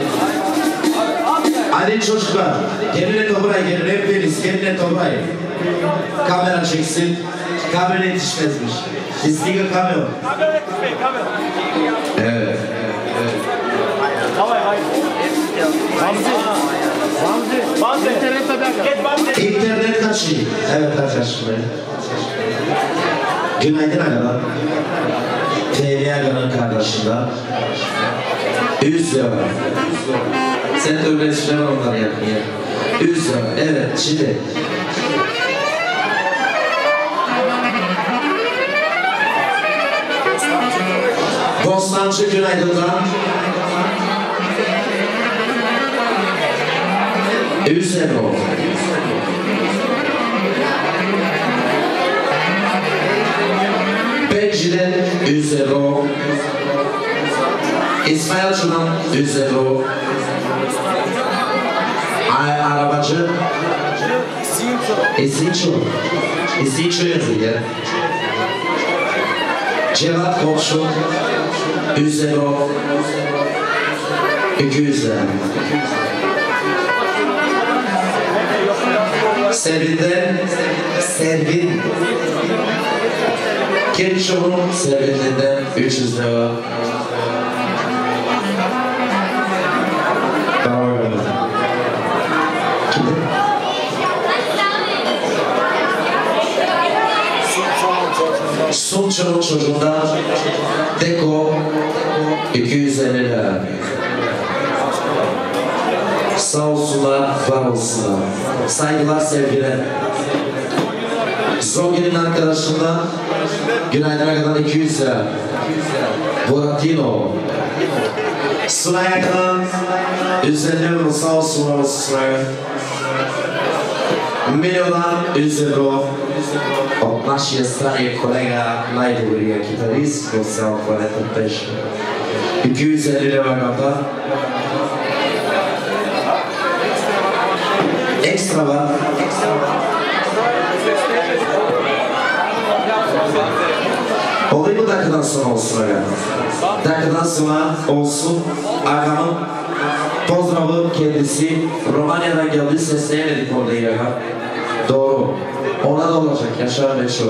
Hadi çocuklar, geline toprayı, geline hepiniz, geline toprayı. Kamera çeksin, kamera yetişmezmiş. Kesinlikle kamera. Kamera yetişmeyin, kamera. Evet, evet. Havay, hayır. Bamzi. Bamzi. Bamzi. İnternet tabii. Git Bamzi. İnternet kaçıyor. Evet arkadaşlar. Günaydın agalar. Fehmi Aga'nın kardeşinden. yüz lira. Sen de öyle şeyler onları yapmaya. yüz lira. Evet, şimdi. Bostancı Günaydın'dan yüz euro. Bekçi'den yüz euro. İsmailçı'dan yüz euro. Arabacı İsinço. İsinço yazıyor. Cevat Komşu yüz euro. iki yüz lira. Servin'den Servin. Ketçum'un Servin'inden üç yüz lira. Sulço'nun çocuğundan Deko iki yüz elli lira. Sağ olsunlar, var olsunlar. Saygılar, sevgiler. Zongi'nin arkadaşından günaydına kadar iki yüz lira. Boratino. Sıraya kadar yüz elli euro, sağ olsunlar olsun sıraya. Milovan yüz euro. Od naszej strony kolega Najdłużej gitarist, dostał planetę też iki yüz elli lira kadar. Ekstra var. Olayı bu dakikadan sonra olsun aga. Dakikadan sonra olsun. Agamın Pozdrav'ın kendisi Romanya'dan geldi, sesleyemedik orada aga. Doğru. Ona da olacak, Yaşar Beşo.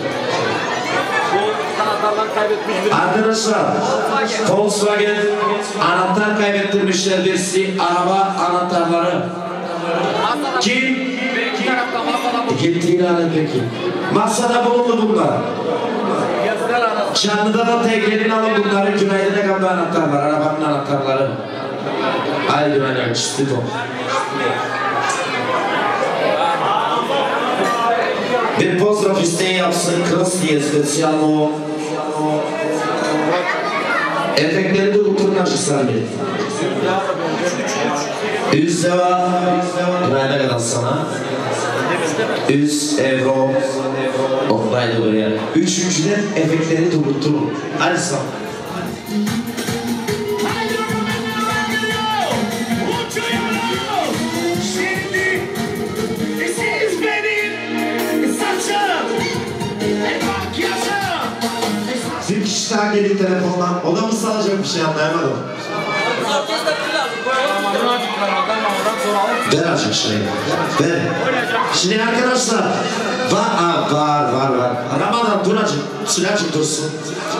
Arkadaşlar, Volkswagen anahtar kaybettirmişler birisi, araba anahtarları. Kim? Gittiğini alın peki. Masada bulundu bunlar. Çanlı'da da tekelini alın bunları, günaydına kaldı anahtarlar, arabanın anahtarları. Haydi günaydın, çıktı o. Bir pozdrav isteği yapsın Kras diye spesiyalno. Efektleri de uturnaşı saniye. yüz lira. Günaydın kadar sana. yüz euro. Oktaydı buraya. Üçüncüden efektleri de uturun. Hadi sana. Bir kişi daha gelip telefondan, o da mı salacak bir şey anlayamadım. Ver açık şurayı, ver. Şimdi arkadaşlar, var, aa, var, var, var. Aramadan dur açık, silahçık dursun.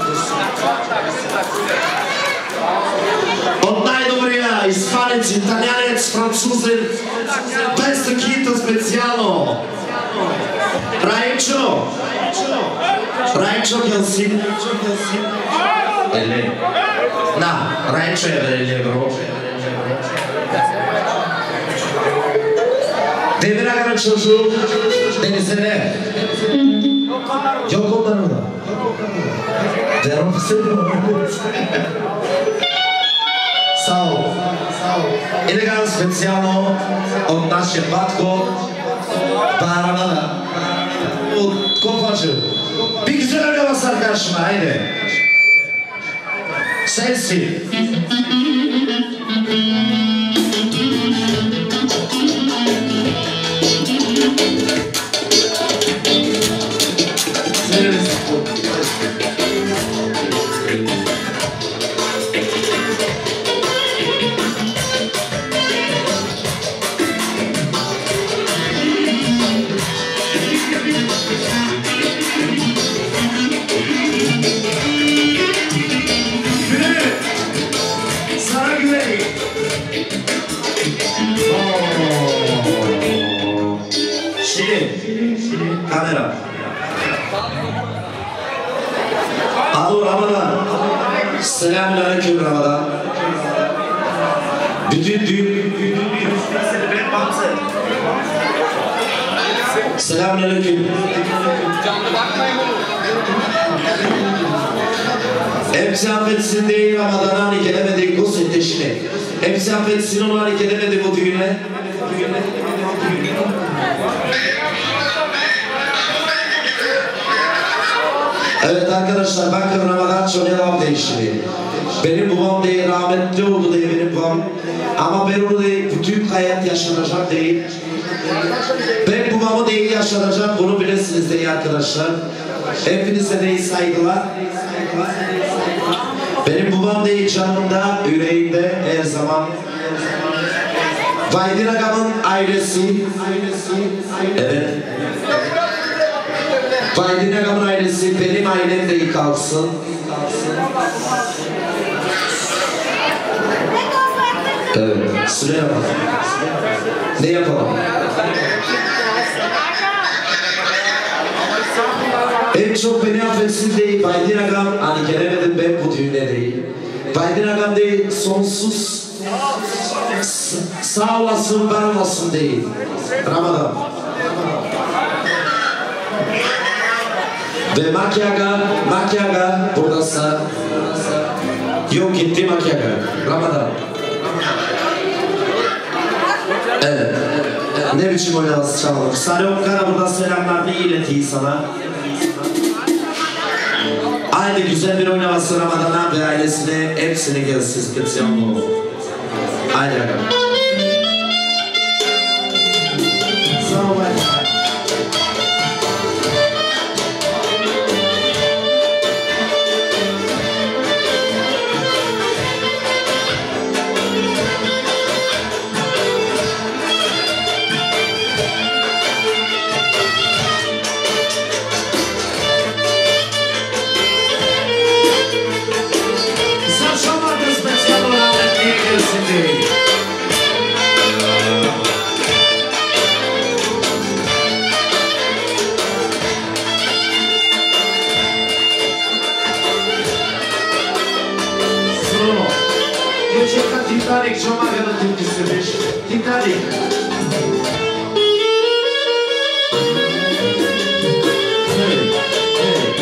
Oddaj buraya, Ispanec, Italianec, Francuzin, Besto Quinto Specialo. Raicho, Raicho gelsin. elli. Na, Raicho'ya ver elli euro. Demir Agar'ın çocuğu Deniz'e ne? Yok onların da. Ver onu söylüyorum. Sağ ol. Illegal Specialo od nasze Batko Baranada. O kopacı. Bir güzel öyle basar karşıma, haydi. Sensin. Kamera. Alo Ramazan. Selamünaleyküm Ramazan. Bütün düğün. Selamünaleyküm. Hepsi affetsin değil Ramazan'a hani gelemedik bu setteşine. Hepsi affetsin onu hani gelemedi bu düğüne. Evet arkadaşlar, bakın Ramazan çok devam değişti. Benim babam değil, rahmetli oldu diye benim babam. Ama ben onu değil, bütün hayat yaşanacak değil. Ben babamı değil yaşanacak, bunu bilirsiniz değil arkadaşlar. Hepinize değil saygılar. Benim babam değil canımda, yüreğimde her zaman. Vaydin Agam'ın ailesi. Evet. Vaydin Agam'ın ailesi benim ailem de yıkalsın. Evet. Süre yapalım. Ne yapalım? En çok beni affetsin değil. Vaydin Agam, hani gelemedim ben bu düğüne değil. Vaydin Agam değil, sonsuz sağ olasın, var olasın değil. Ramazan. Ve Makyaga, Makyaga buradasa. Yok gitti Makyaga. Ramazan. Evet. Ne biçim oynamaz çalalım. Sarı Okkara buradan selamlarını iletiyi sana. Aynı güzel bir oynaması Ramazan'a ve ailesine hepsini gelsin spesiyonlu. Haydi bakalım. Sağ ol. Tintarik Şomaga'nın türküsüdür. Tintarik. Evet, evet.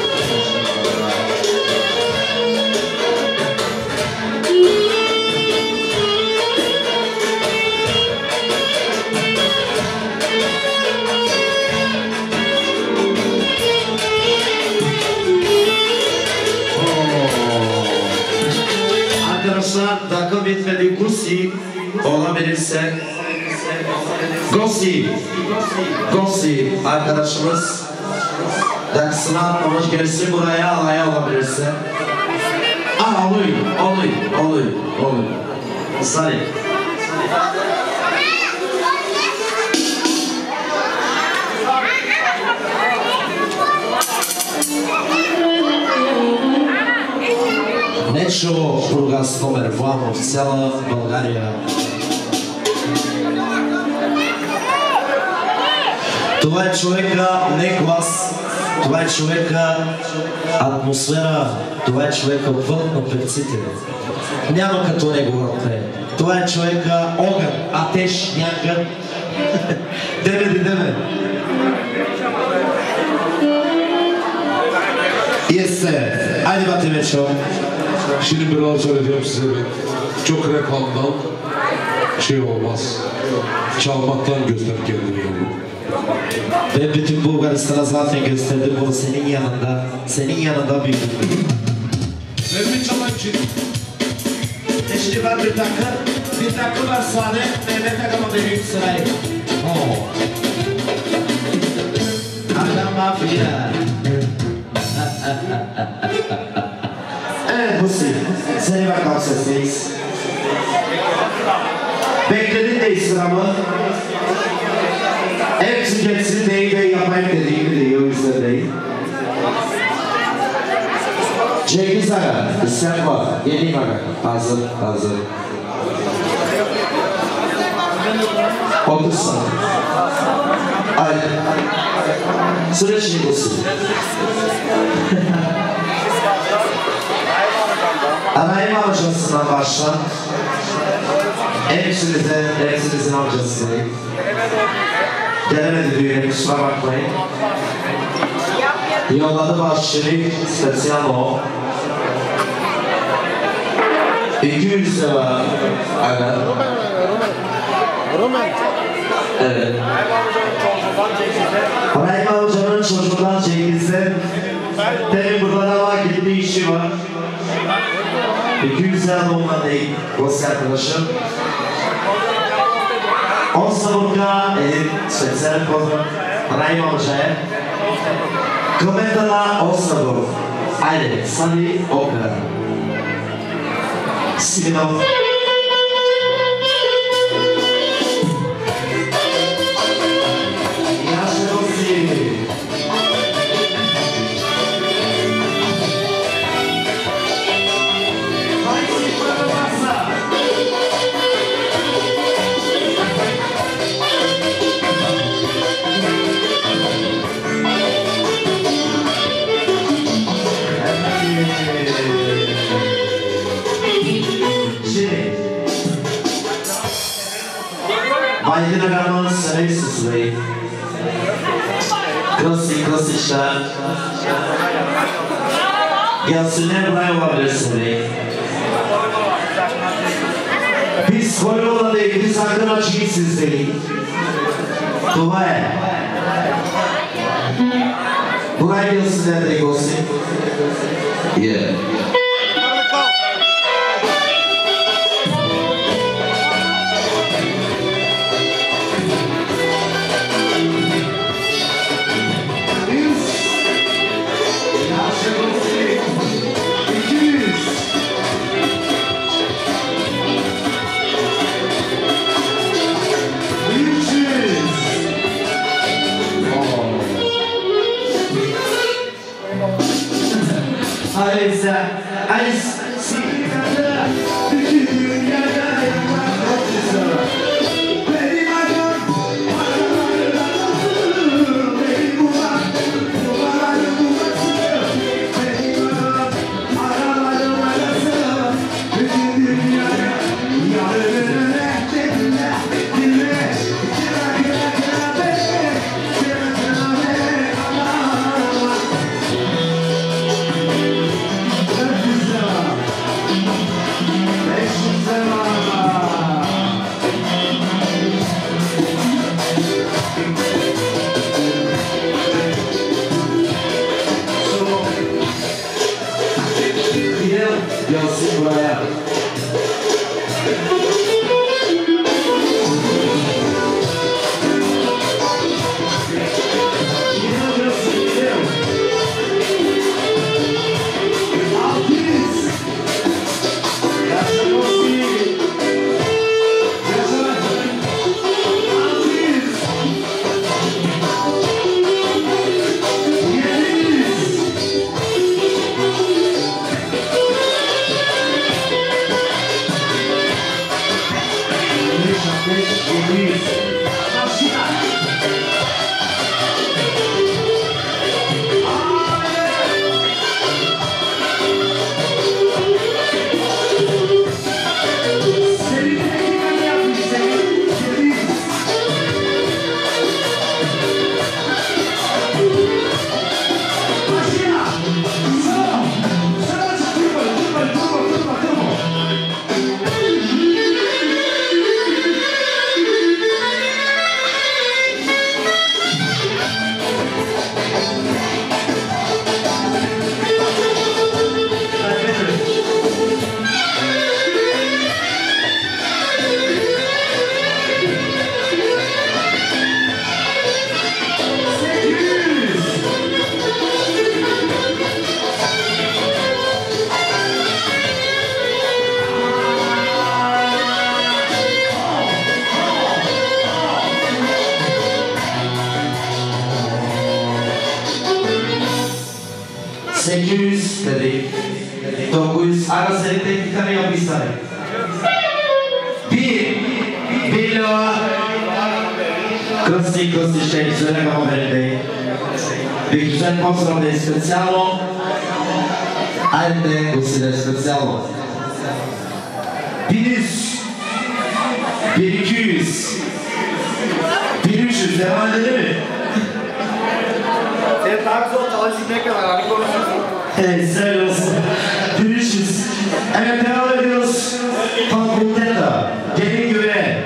Arkadaşlar dakika bitmedi. Gusi olabilirse Gusi Gusi arkadaşımız dakikasına hoş gelsin buraya alaya olabilirse. Aa oluyor oluyor oluyor oluyor. Salih. Нечо Бургас номер два в цяла България. Това е човека не глас, това е човека атмосфера, това е човека вън на певците. Няма като него ръце. Това е човека огън, атеш, някън. Деме, деме. Yes, hadi Batı Meço. Şimdi biraz söyleyeceğim size ben. Çok reklamdan şey olmaz. Çalmaktan göster kendini yolu. Ve bütün Bulgaristan'a zaten gösterdim bunu senin yanında. Senin yanında bir gün. Ben bir çalan için. E şimdi var bir takı. Bir takı var sahne. Mehmet Agam'a veriyor sırayı. Oh. Agam mafya. Evet Busi, seni bakalım sesleyiz. Bekledin de İslam'ı. Hepsi kendisini değil de yapayım dediğimi değil, o yüzden değil. Cengiz Aga, isyan var, geleyim Aga. Hazır, hazır. Otursan. Haydi. Süreç mi Busi? Anayım amcasından başla. Hepsinize, hepsinizin amcasıyım. Gelemedi düğüne, kusura bakmayın. Yolladı başçılık, spesiyal o. iki yüz lira. Aga. Evet. Anayım amcanın çocuğundan Cengiz'de. Benim burada da var, gidip bir işi var. iki yüz lira doğumdan değil, Rossi arkadaşım. on sabırka edip spesiyel kodu Anayım amcaya. Komentala on sabır. Haydi, Sani Opera. Siminov. Aydın Agam'ın Sarayısız Bey. Klasik klasikler. Gelsinler buraya olabilirsin Bey. Biz Koyroğla değil, biz hakkın açıyız değil. Duvaya. Buraya gelsinler de olsun. Yeah. Alice, Alice, Sikada, bütün dünyada yapmak çok güzel. Benim adım, benim ulan, ulan ulan, benim adım, aralarım arası, bütün dünyada yarının ehtemine, dile, kira kira kira be, kira kira be, aman. Gelsin buraya. sekiz yüz dedik. dokuz yüz ara seni teknikleri yok bir saniye. Bir, bir lira. Klasik klasik şey söyle kama verildi. Bir güzel konserve specialo. Alte usile specialo. Bir yüz. Bir iki yüz. Bir üç yüz devam edelim mi? Sen daha güzel çalışıp ne kadar hani konuşuyorsun? Evet, sağ olsun. Görüşürüz. Evet, devam ediyoruz. Fakulteta, gelin göre.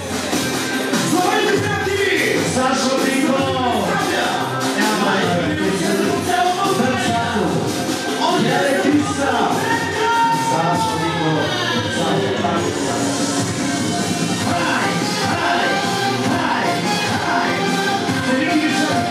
Saçma Bingo. Gerekirse. Saçma Bingo. Hay, hay, hay, hay. Seni güzel.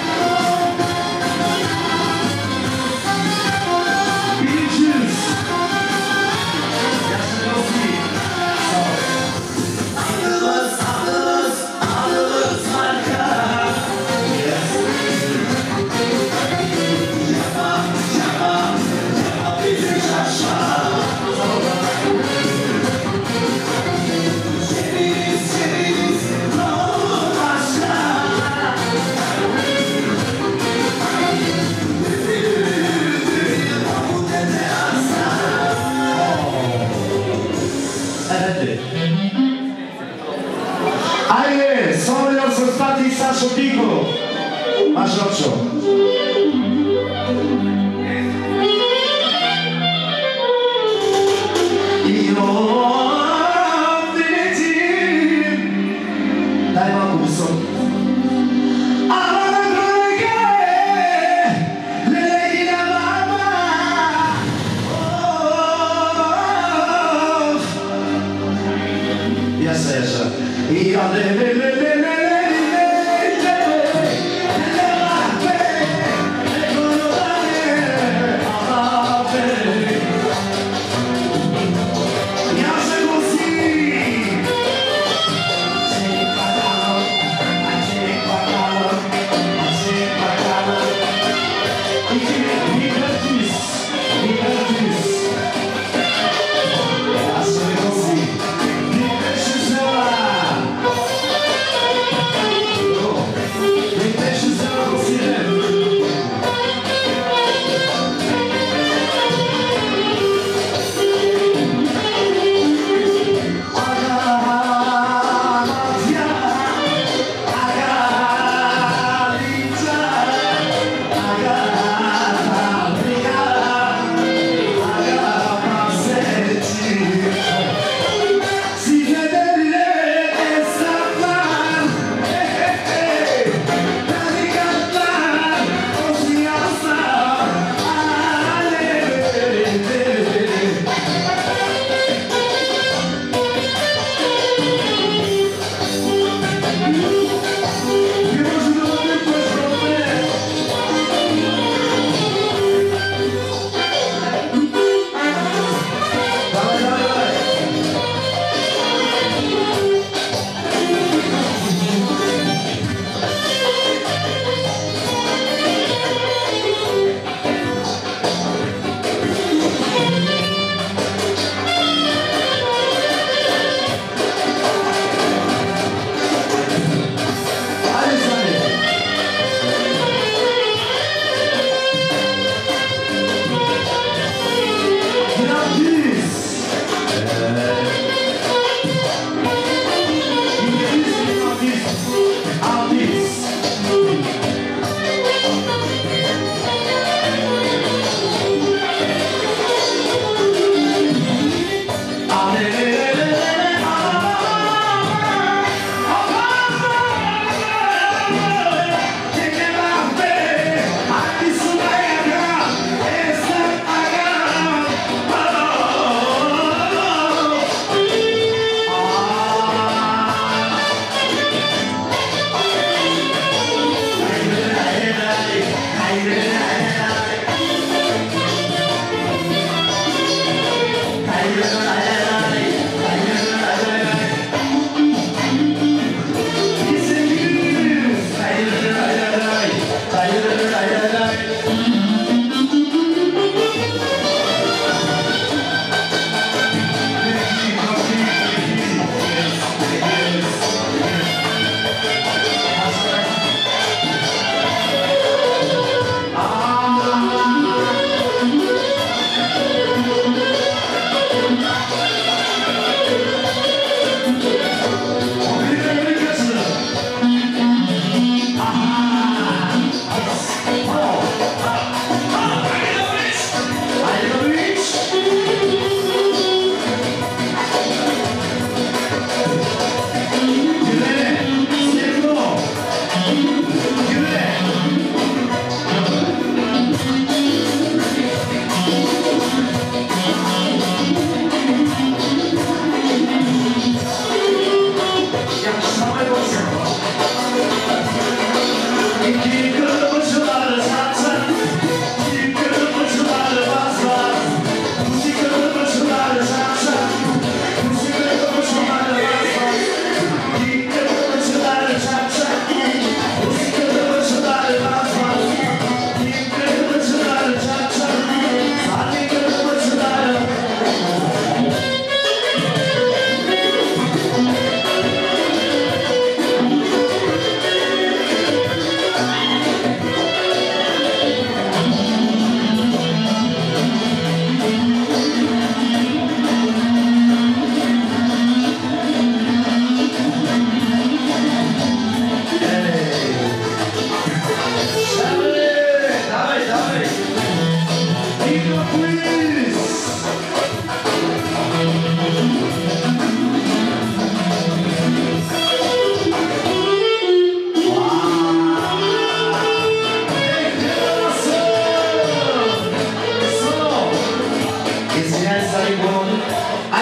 Sono stati Sasho Piccolo, ma Giorgio. Io vedi, dai ma gusto. Amara che le lady la mamma. Oh, yes, yes. Io le le le le le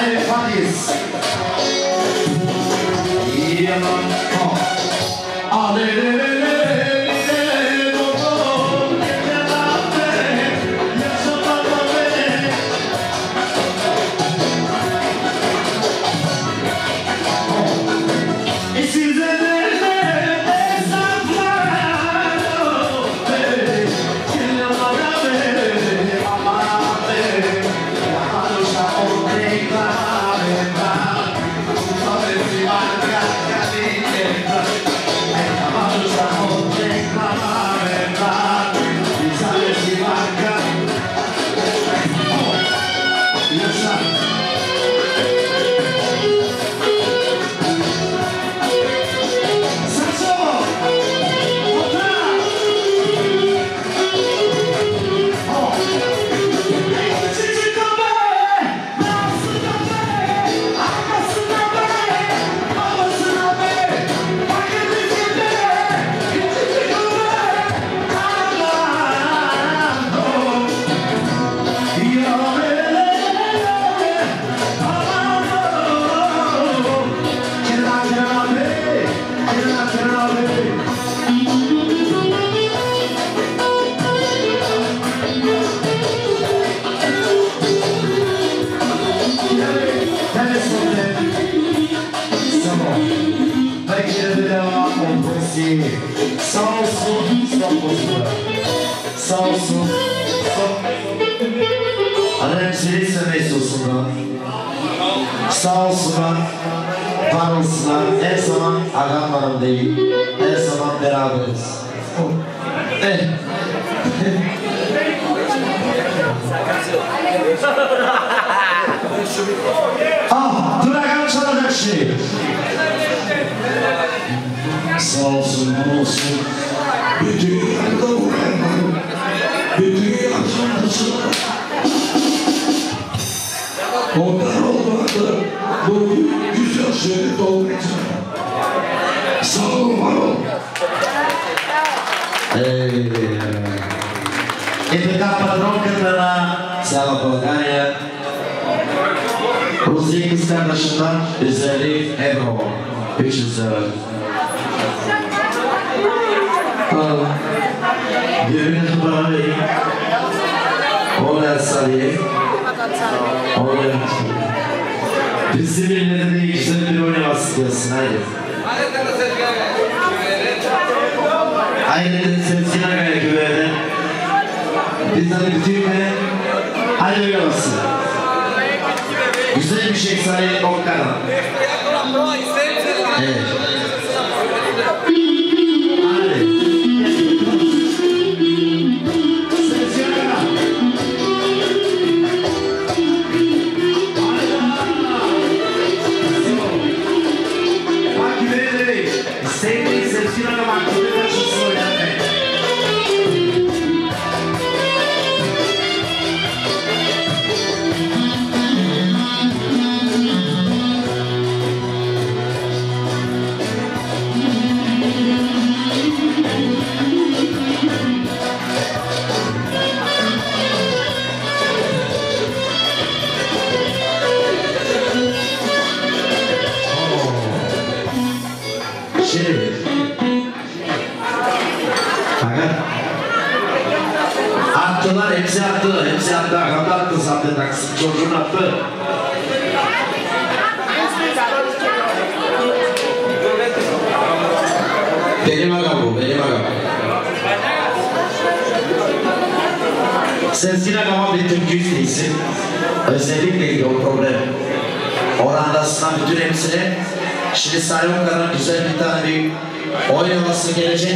Haydi Fadiz. Yaman. Alele. Sağ olsunlar, var olsunlar, her zaman ağam varım değil, her zaman beraberiz. Eh. Ah, dur ağam çalacak şey. Sağ olsun, var olsun. Bütün yanda uğrayanlarım, bütün yanda onlar olmadı, bu güzel şehit olmayacak. Sağ ol, var ol. Ipeka Padron Kırlana, Sağ Bulgarya, Rusya kız kardeşinden Üzeri Ebro, üç yüz lira. Düğünün bana vereyim. Oğlan Salih. Oğlan. Bizim illerin de güzel bir oynaması diyorsun, haydi. Ayrıca sesine göre güvene. Bizden bütün de haydi oynamasın. Güzel bir şey Salih Okkan'a. Evet. Attılar, hepsi attı, hepsi attı, akıllı attı, sattı, taksın, çocuğun attı. Benim agam bu, benim agam. Sezgin agama bir Türk yüz değilsin. Özellikle o problem. Orandasından bütün hepsine. Şimdi Sarıyorum kadar güzel bir tane bir oynaması gelecek.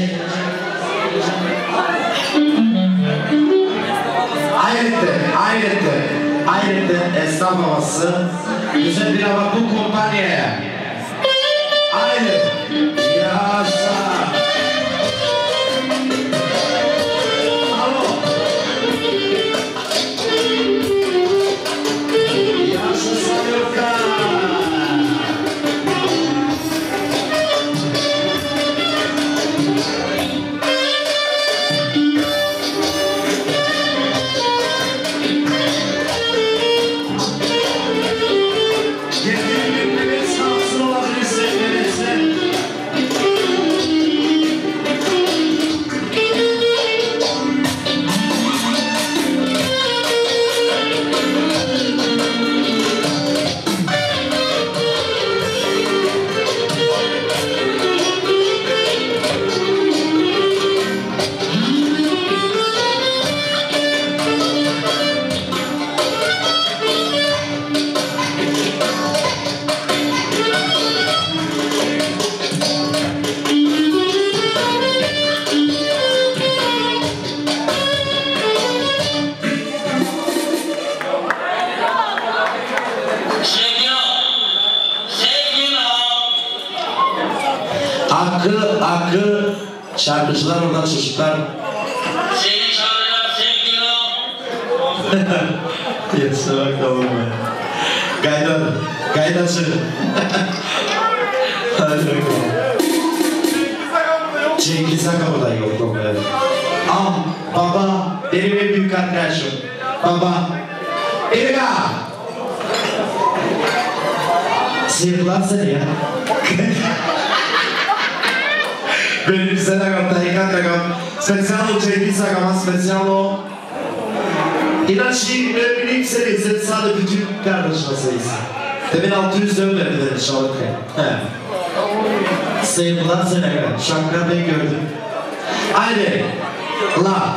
Ayrıca, ayrıca, ayrıca esnaf havası, güzel bir hava bu kompanyaya. Ayrıca, yaşa. Alo. Yaşa Sarıyorum. Hakkı, Hakkı şarkıcılar oradan çocuklar. Seni çağırıyor sevgilim. Yetse bakalım ya. Gaydan, gaydacı. Hadi bakalım. Cengiz Aga burada yok mu? Ah, baba, benim en büyük arkadaşım. Baba, Erika. Sevgiler seni ya. Benim güzel agam, Tahikan agam. Specijalno Cengiz agama, specijalno. İnaçı ne bileyim seni izledi sadece bütün kardeşine sayısı. Demin altı yüz dön verdi beni şarkıya. Sevgiler seni agam. Şarkılar ben gördüm. Haydi. La.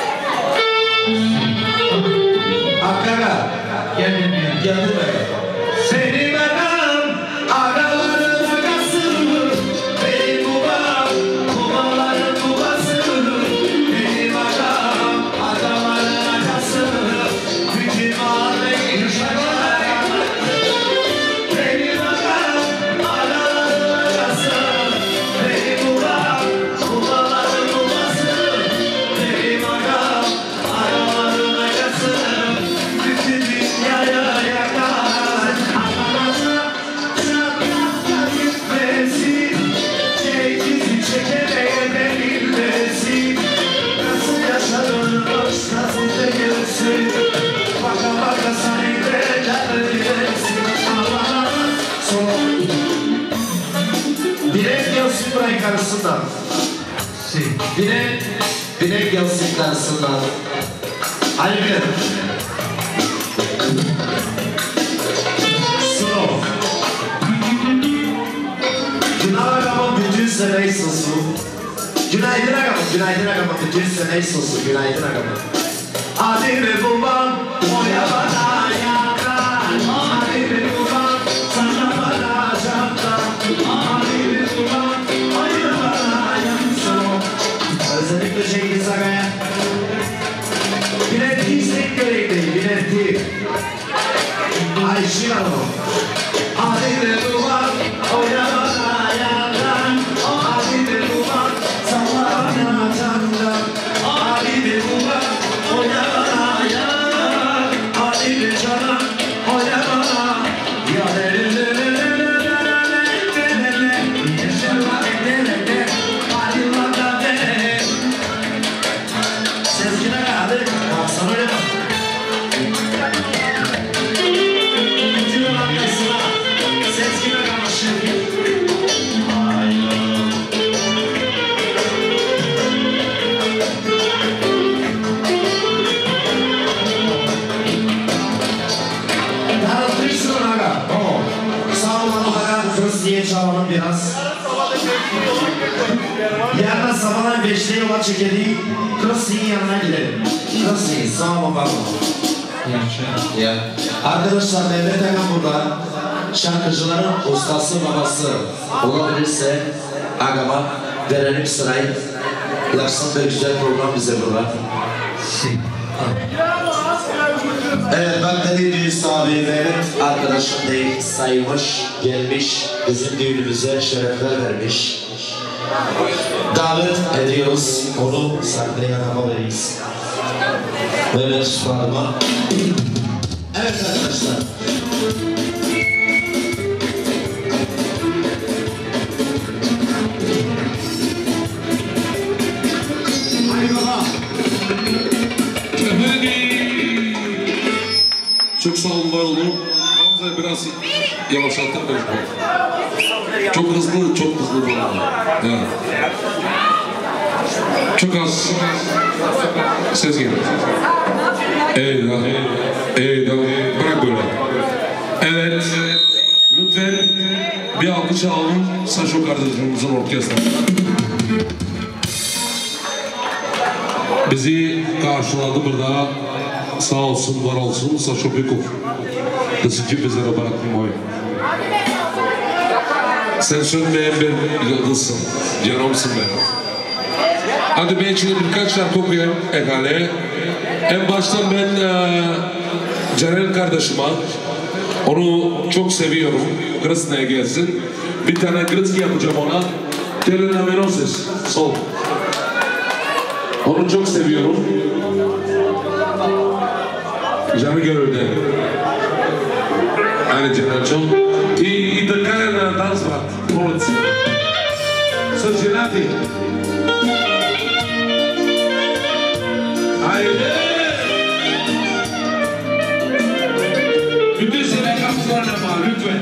Hakkaga. Geldin mi? Geldin mi? Seni agam. Agaların agası. Benim babam. Babaların babası. Benim agam. Agaların agası. Bütün mahalleyi yaşayan. Benim agam. Agaların agası. Benim babam. Babaların babası. Benim agam. Agaların agası. Bütün dünyaya yakar. Anlamazsa çatlatlar gitmesin. Çekizi çekemeyebilmesin. Nasıl yaşanırmış, nasıl değilsin. Baka baka sahiplerlersin. Allah'ım son. Bilek gelsin burayı karşısından. Bilek, bilek gelsin karşısından. Hayır bilek. Slow. Günaydın agamın bütün seneyi sosu. Günaydın agamın, günaydın agamın bütün seneyi sosu. Günaydın agamın. Hadi be babam, oya bana yakar. Hadi be babam, sana bana çatlar. Hadi be babam, oya bana yansın. Özellikle Cengiz Aga'ya. Bilet istek gerekli, bileti. Ayşin Hanım. Hadi be babam, oya bana yakar. Hadi be babam, sana bana çatlar. Hadi be babam, oya bana yakar. Hadi be canım, oya bana. Ya le le le le le le le le le le. Yaşarlar le le le. Hadi lan da le. Sezgin Aga hadi. Bak sana öyle bak. Bütün arkasına Sezgin Aga başı. Aynen. Daraltırsın Aga. Tamam. Sağ olun Aga. Kız diye çalalım biraz. Yarın sabahın beşte yola çekelim. Kırısı'nın yanına gidelim. Kırısı, sağ olun baba. Ya. Arkadaşlar Mehmet Agam burada. Şarkıcıların ustası babası olabilirse Agam'a verelim sırayı. Yapsın da güzel program bize burada. Evet bak dediğim sahibi Mehmet arkadaşım değil saymış, gelmiş, bizim düğünümüze şerefler vermiş. Davet ediyoruz, onu sahneye adama veririz. Mehmet Sultan'ıma. Evet arkadaşlar. Haydi baba. Çok sağ olun, var olun. Hamza biraz yavaşlatır mı? Çok hızlı, çok hızlı bu arada. Yani. Çok az. Ses geliyor. Eyvah, eyvah, bırak böyle. Evet, lütfen bir alkış alalım Saşo kardeşimizin orkestrası. Bizi karşıladı burada. Sağ olsun, var olsun Saşo Bikov. Teşekkür bizlere bıraktım oy. Sen sönmeyen bir yıldızsın, canımsın benim. Hadi ben şimdi birkaç şarkı okuyayım Egale. En baştan ben e, Caner kardeşime, onu çok seviyorum. Kırısna'ya gelsin. Bir tane kırıs yapacağım ona. Telenameroses, sol. Onu çok seviyorum. Canı gönülden. Aynı Canan'cığım. И, и такая на танц, брат. Молодцы. Сочинати. Haydi. Bütün sene kapılarına bağır lütfen.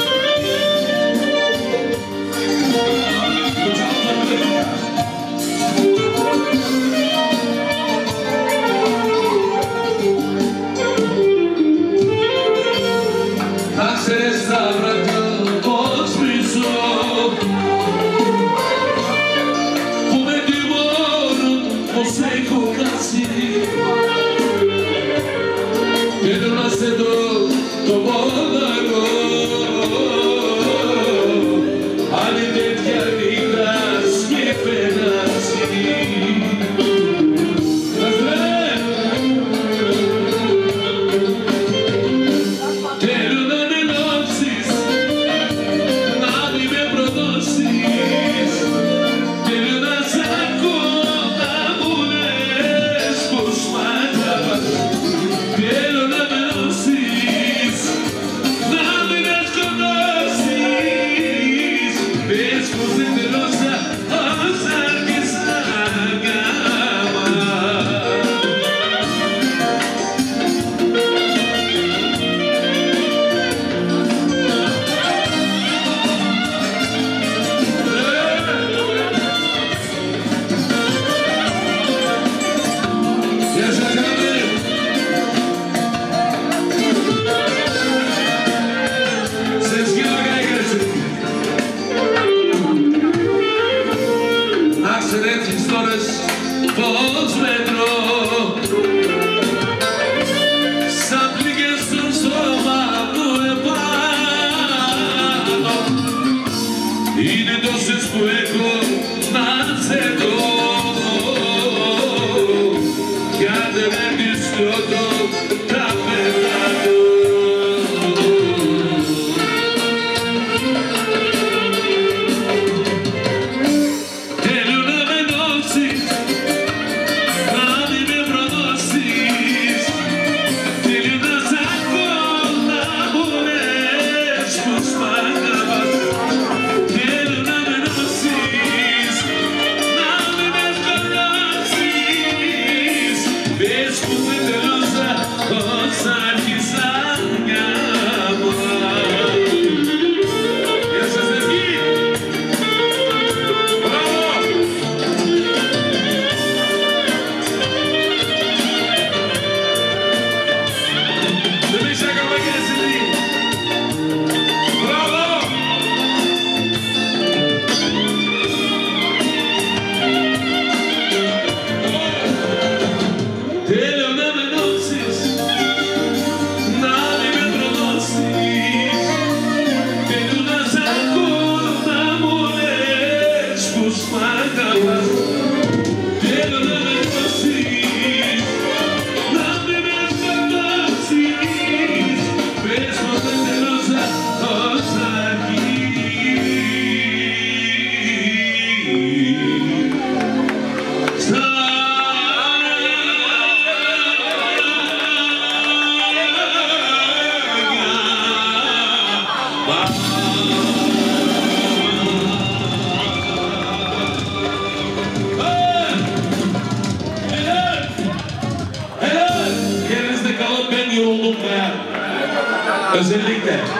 Özellikle.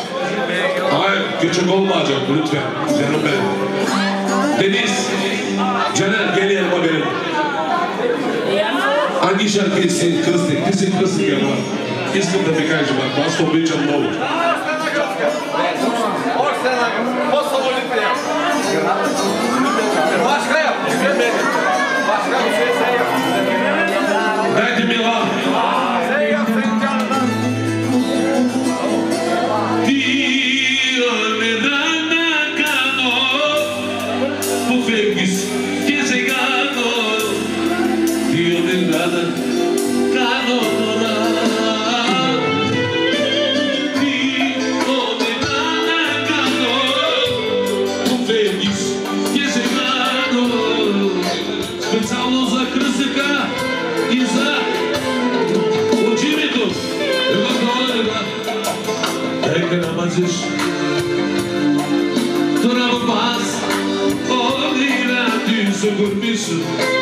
Hayır, küçük olmayacak lütfen. Canım benim. Deniz, Caner gel yanıma benim. Hangi şarkıyı sen kızdın? Kızın kızın ya bak. İskim de birkaç bak. Bastı bir canım olur. Başka yap. Başka bir şey sen yap. Dayı Milan. Sen yap senin canından. Dio me dana cano, bu feliz que se gano. Dio me dana cano. Dio έκανα μαζί σου. Τώρα που πας όνειρα τη στο κορμί σου.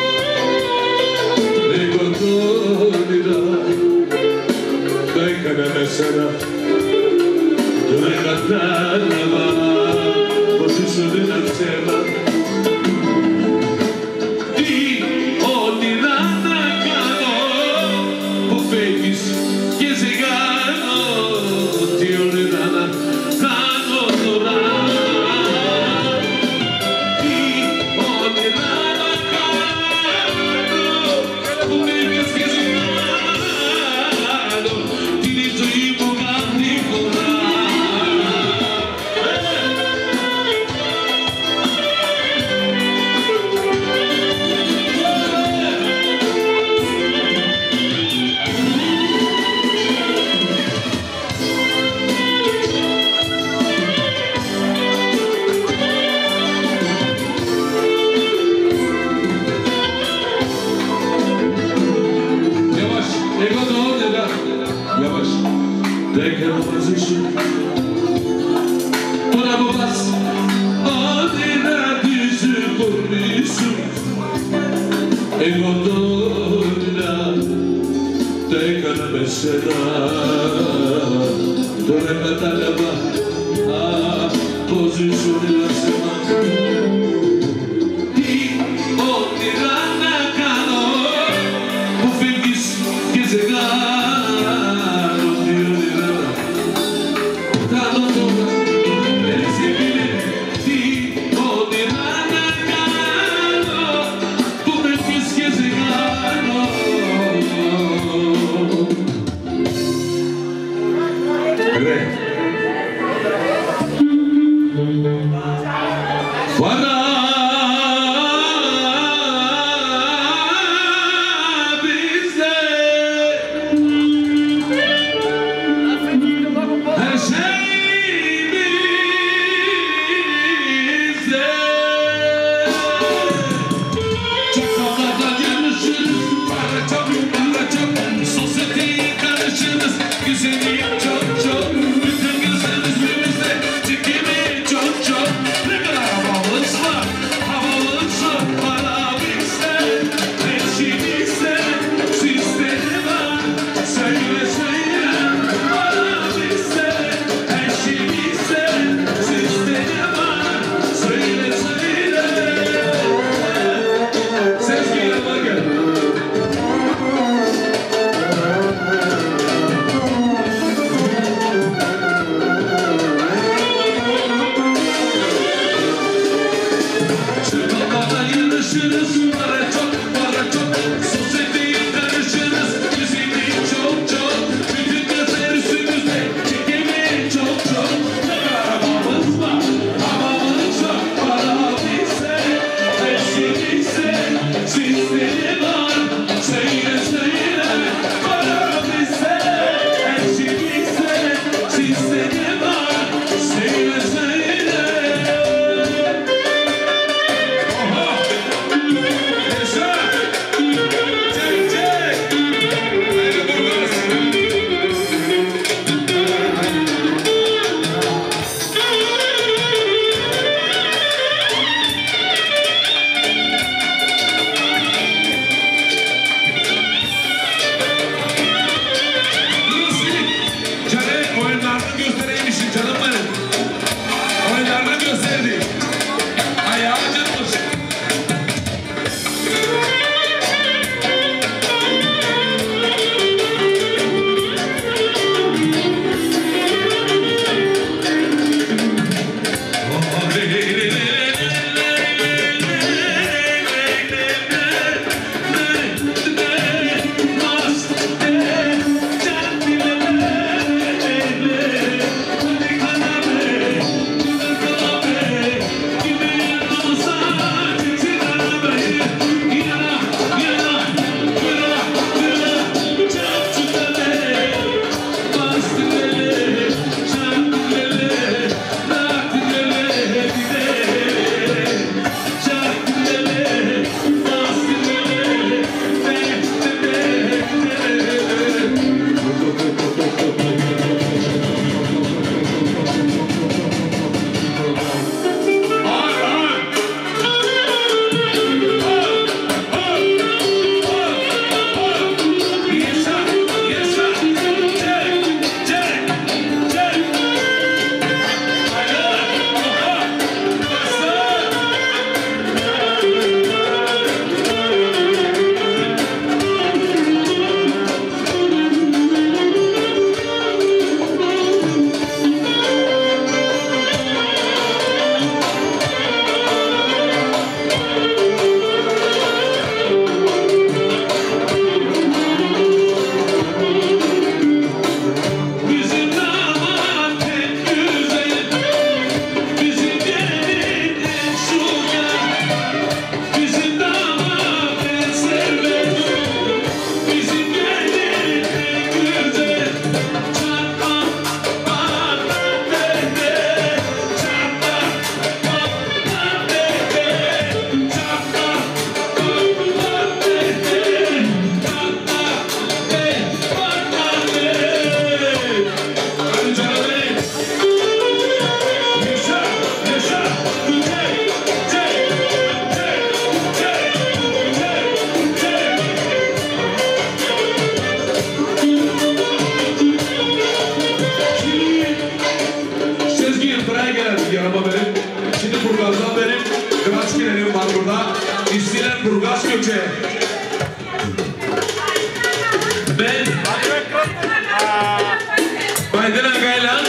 Εγώ το όνειρα τα έκανα με σένα. Τώρα κατάλαβα πως ήσουν ένα ψέμα. Τι όνειρα να κάνω που φεύγεις και σε κάνω. Τι όνειρα να κάνω τώρα. Τι όνειρα να κάνω που φεύγεις και σε κάνω. Την ζωή μου κάθε φορά. Εγώ το όνειρα, διάβας, τα έκανα μαζί σου. Τώρα που πας, όνειρα της κορμί σου. Εγώ το όνειρα, τα έκανα με σένα. Τώρα κατάλαβα, α, πως ήσουν ένα ψέμα. Τι όνειρα να κάνω που φεύγεις και σε κάνω. Τι όνειρα να κάνω τώρα. Έτσι φίλε, τι όνειρα να κάνω που φεύγεις και σε κάνω. Ρε Φάρα bir buraya geldik yanıma benim. Şimdi Burgaz'dan benim Gratskilerim var burada. İstiler Burgaz Göçe. Ben Baydın Agay'la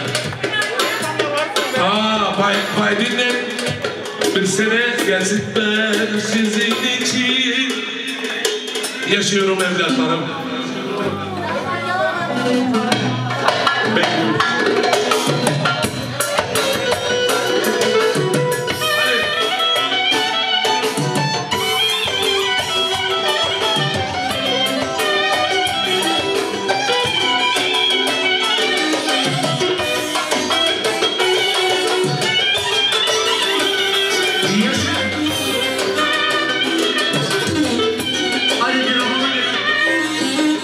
Aa, Bay, Baydın'la bir sene gelsin ben sizin için yaşıyorum evlatlarım. Ben Hadi gel oğlum.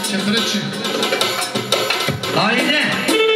Çakırıcı. Haydi.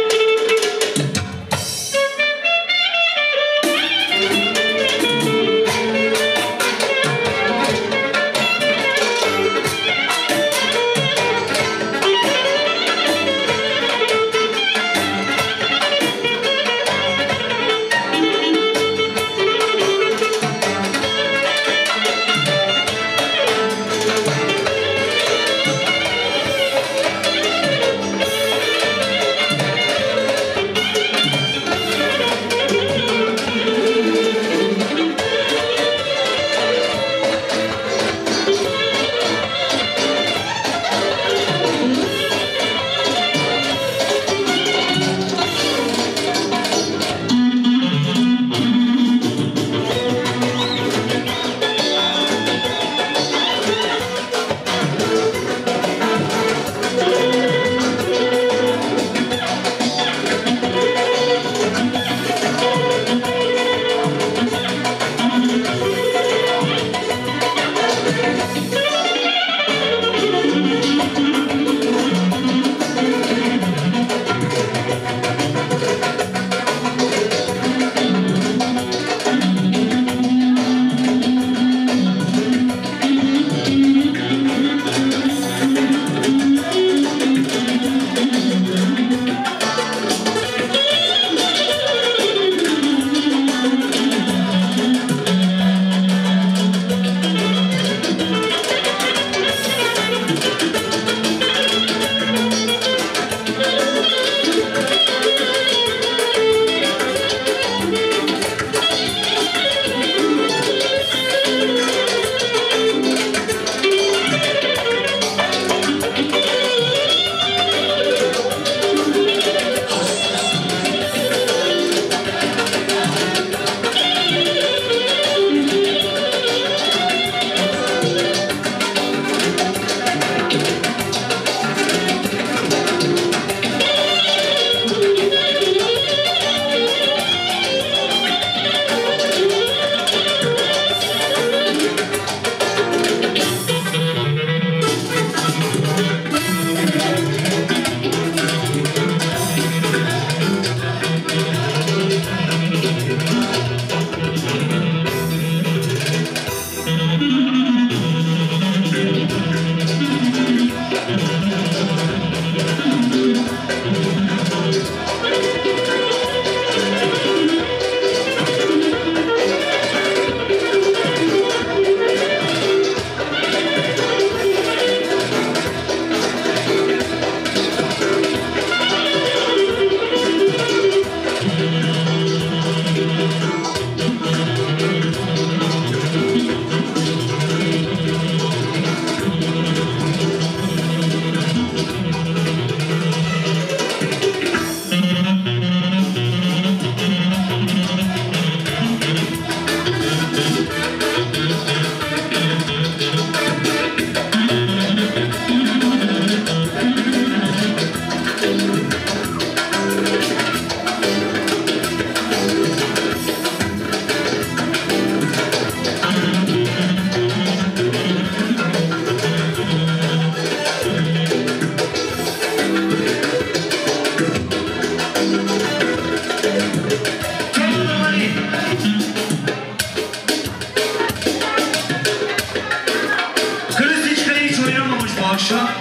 akşam.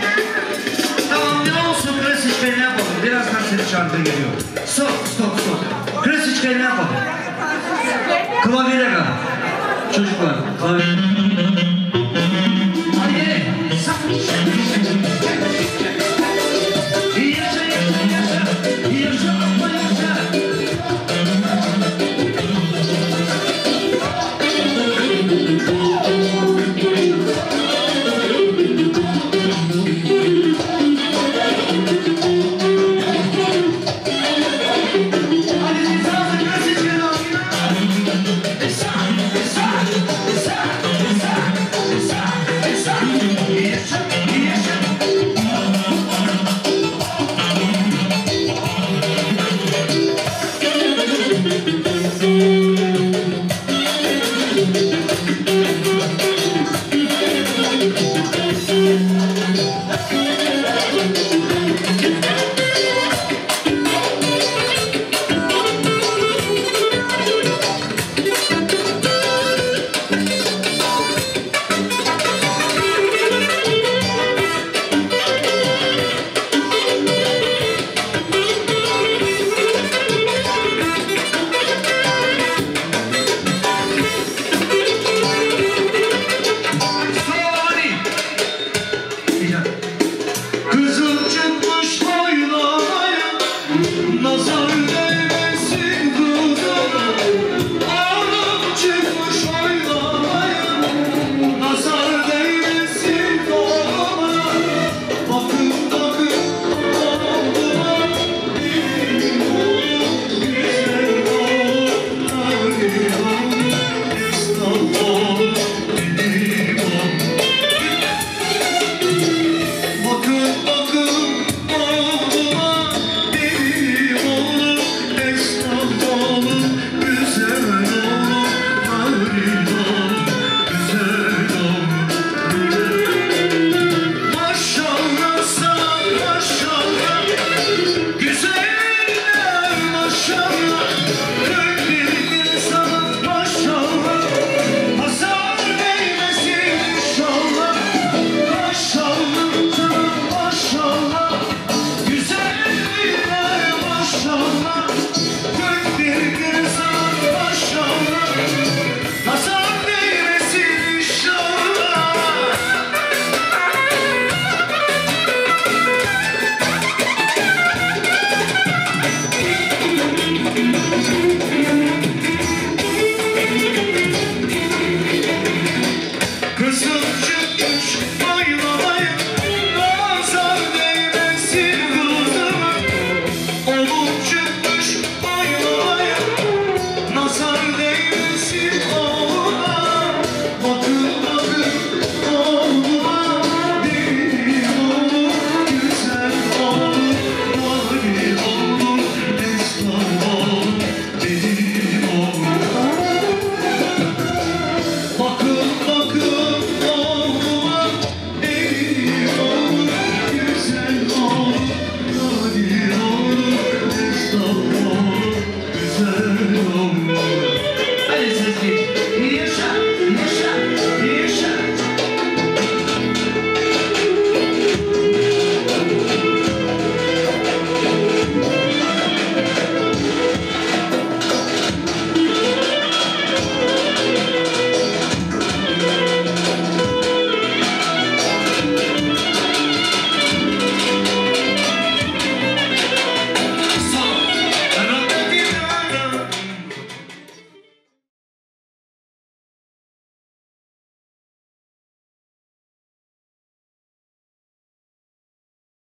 Tamam ne olsun Krasiçka'yı ne yapalım? Birazdan senin şarkı geliyor. Stop stop stop. Krasiçka'yı ne yapalım? Klavye kal. Çocuklar klavye.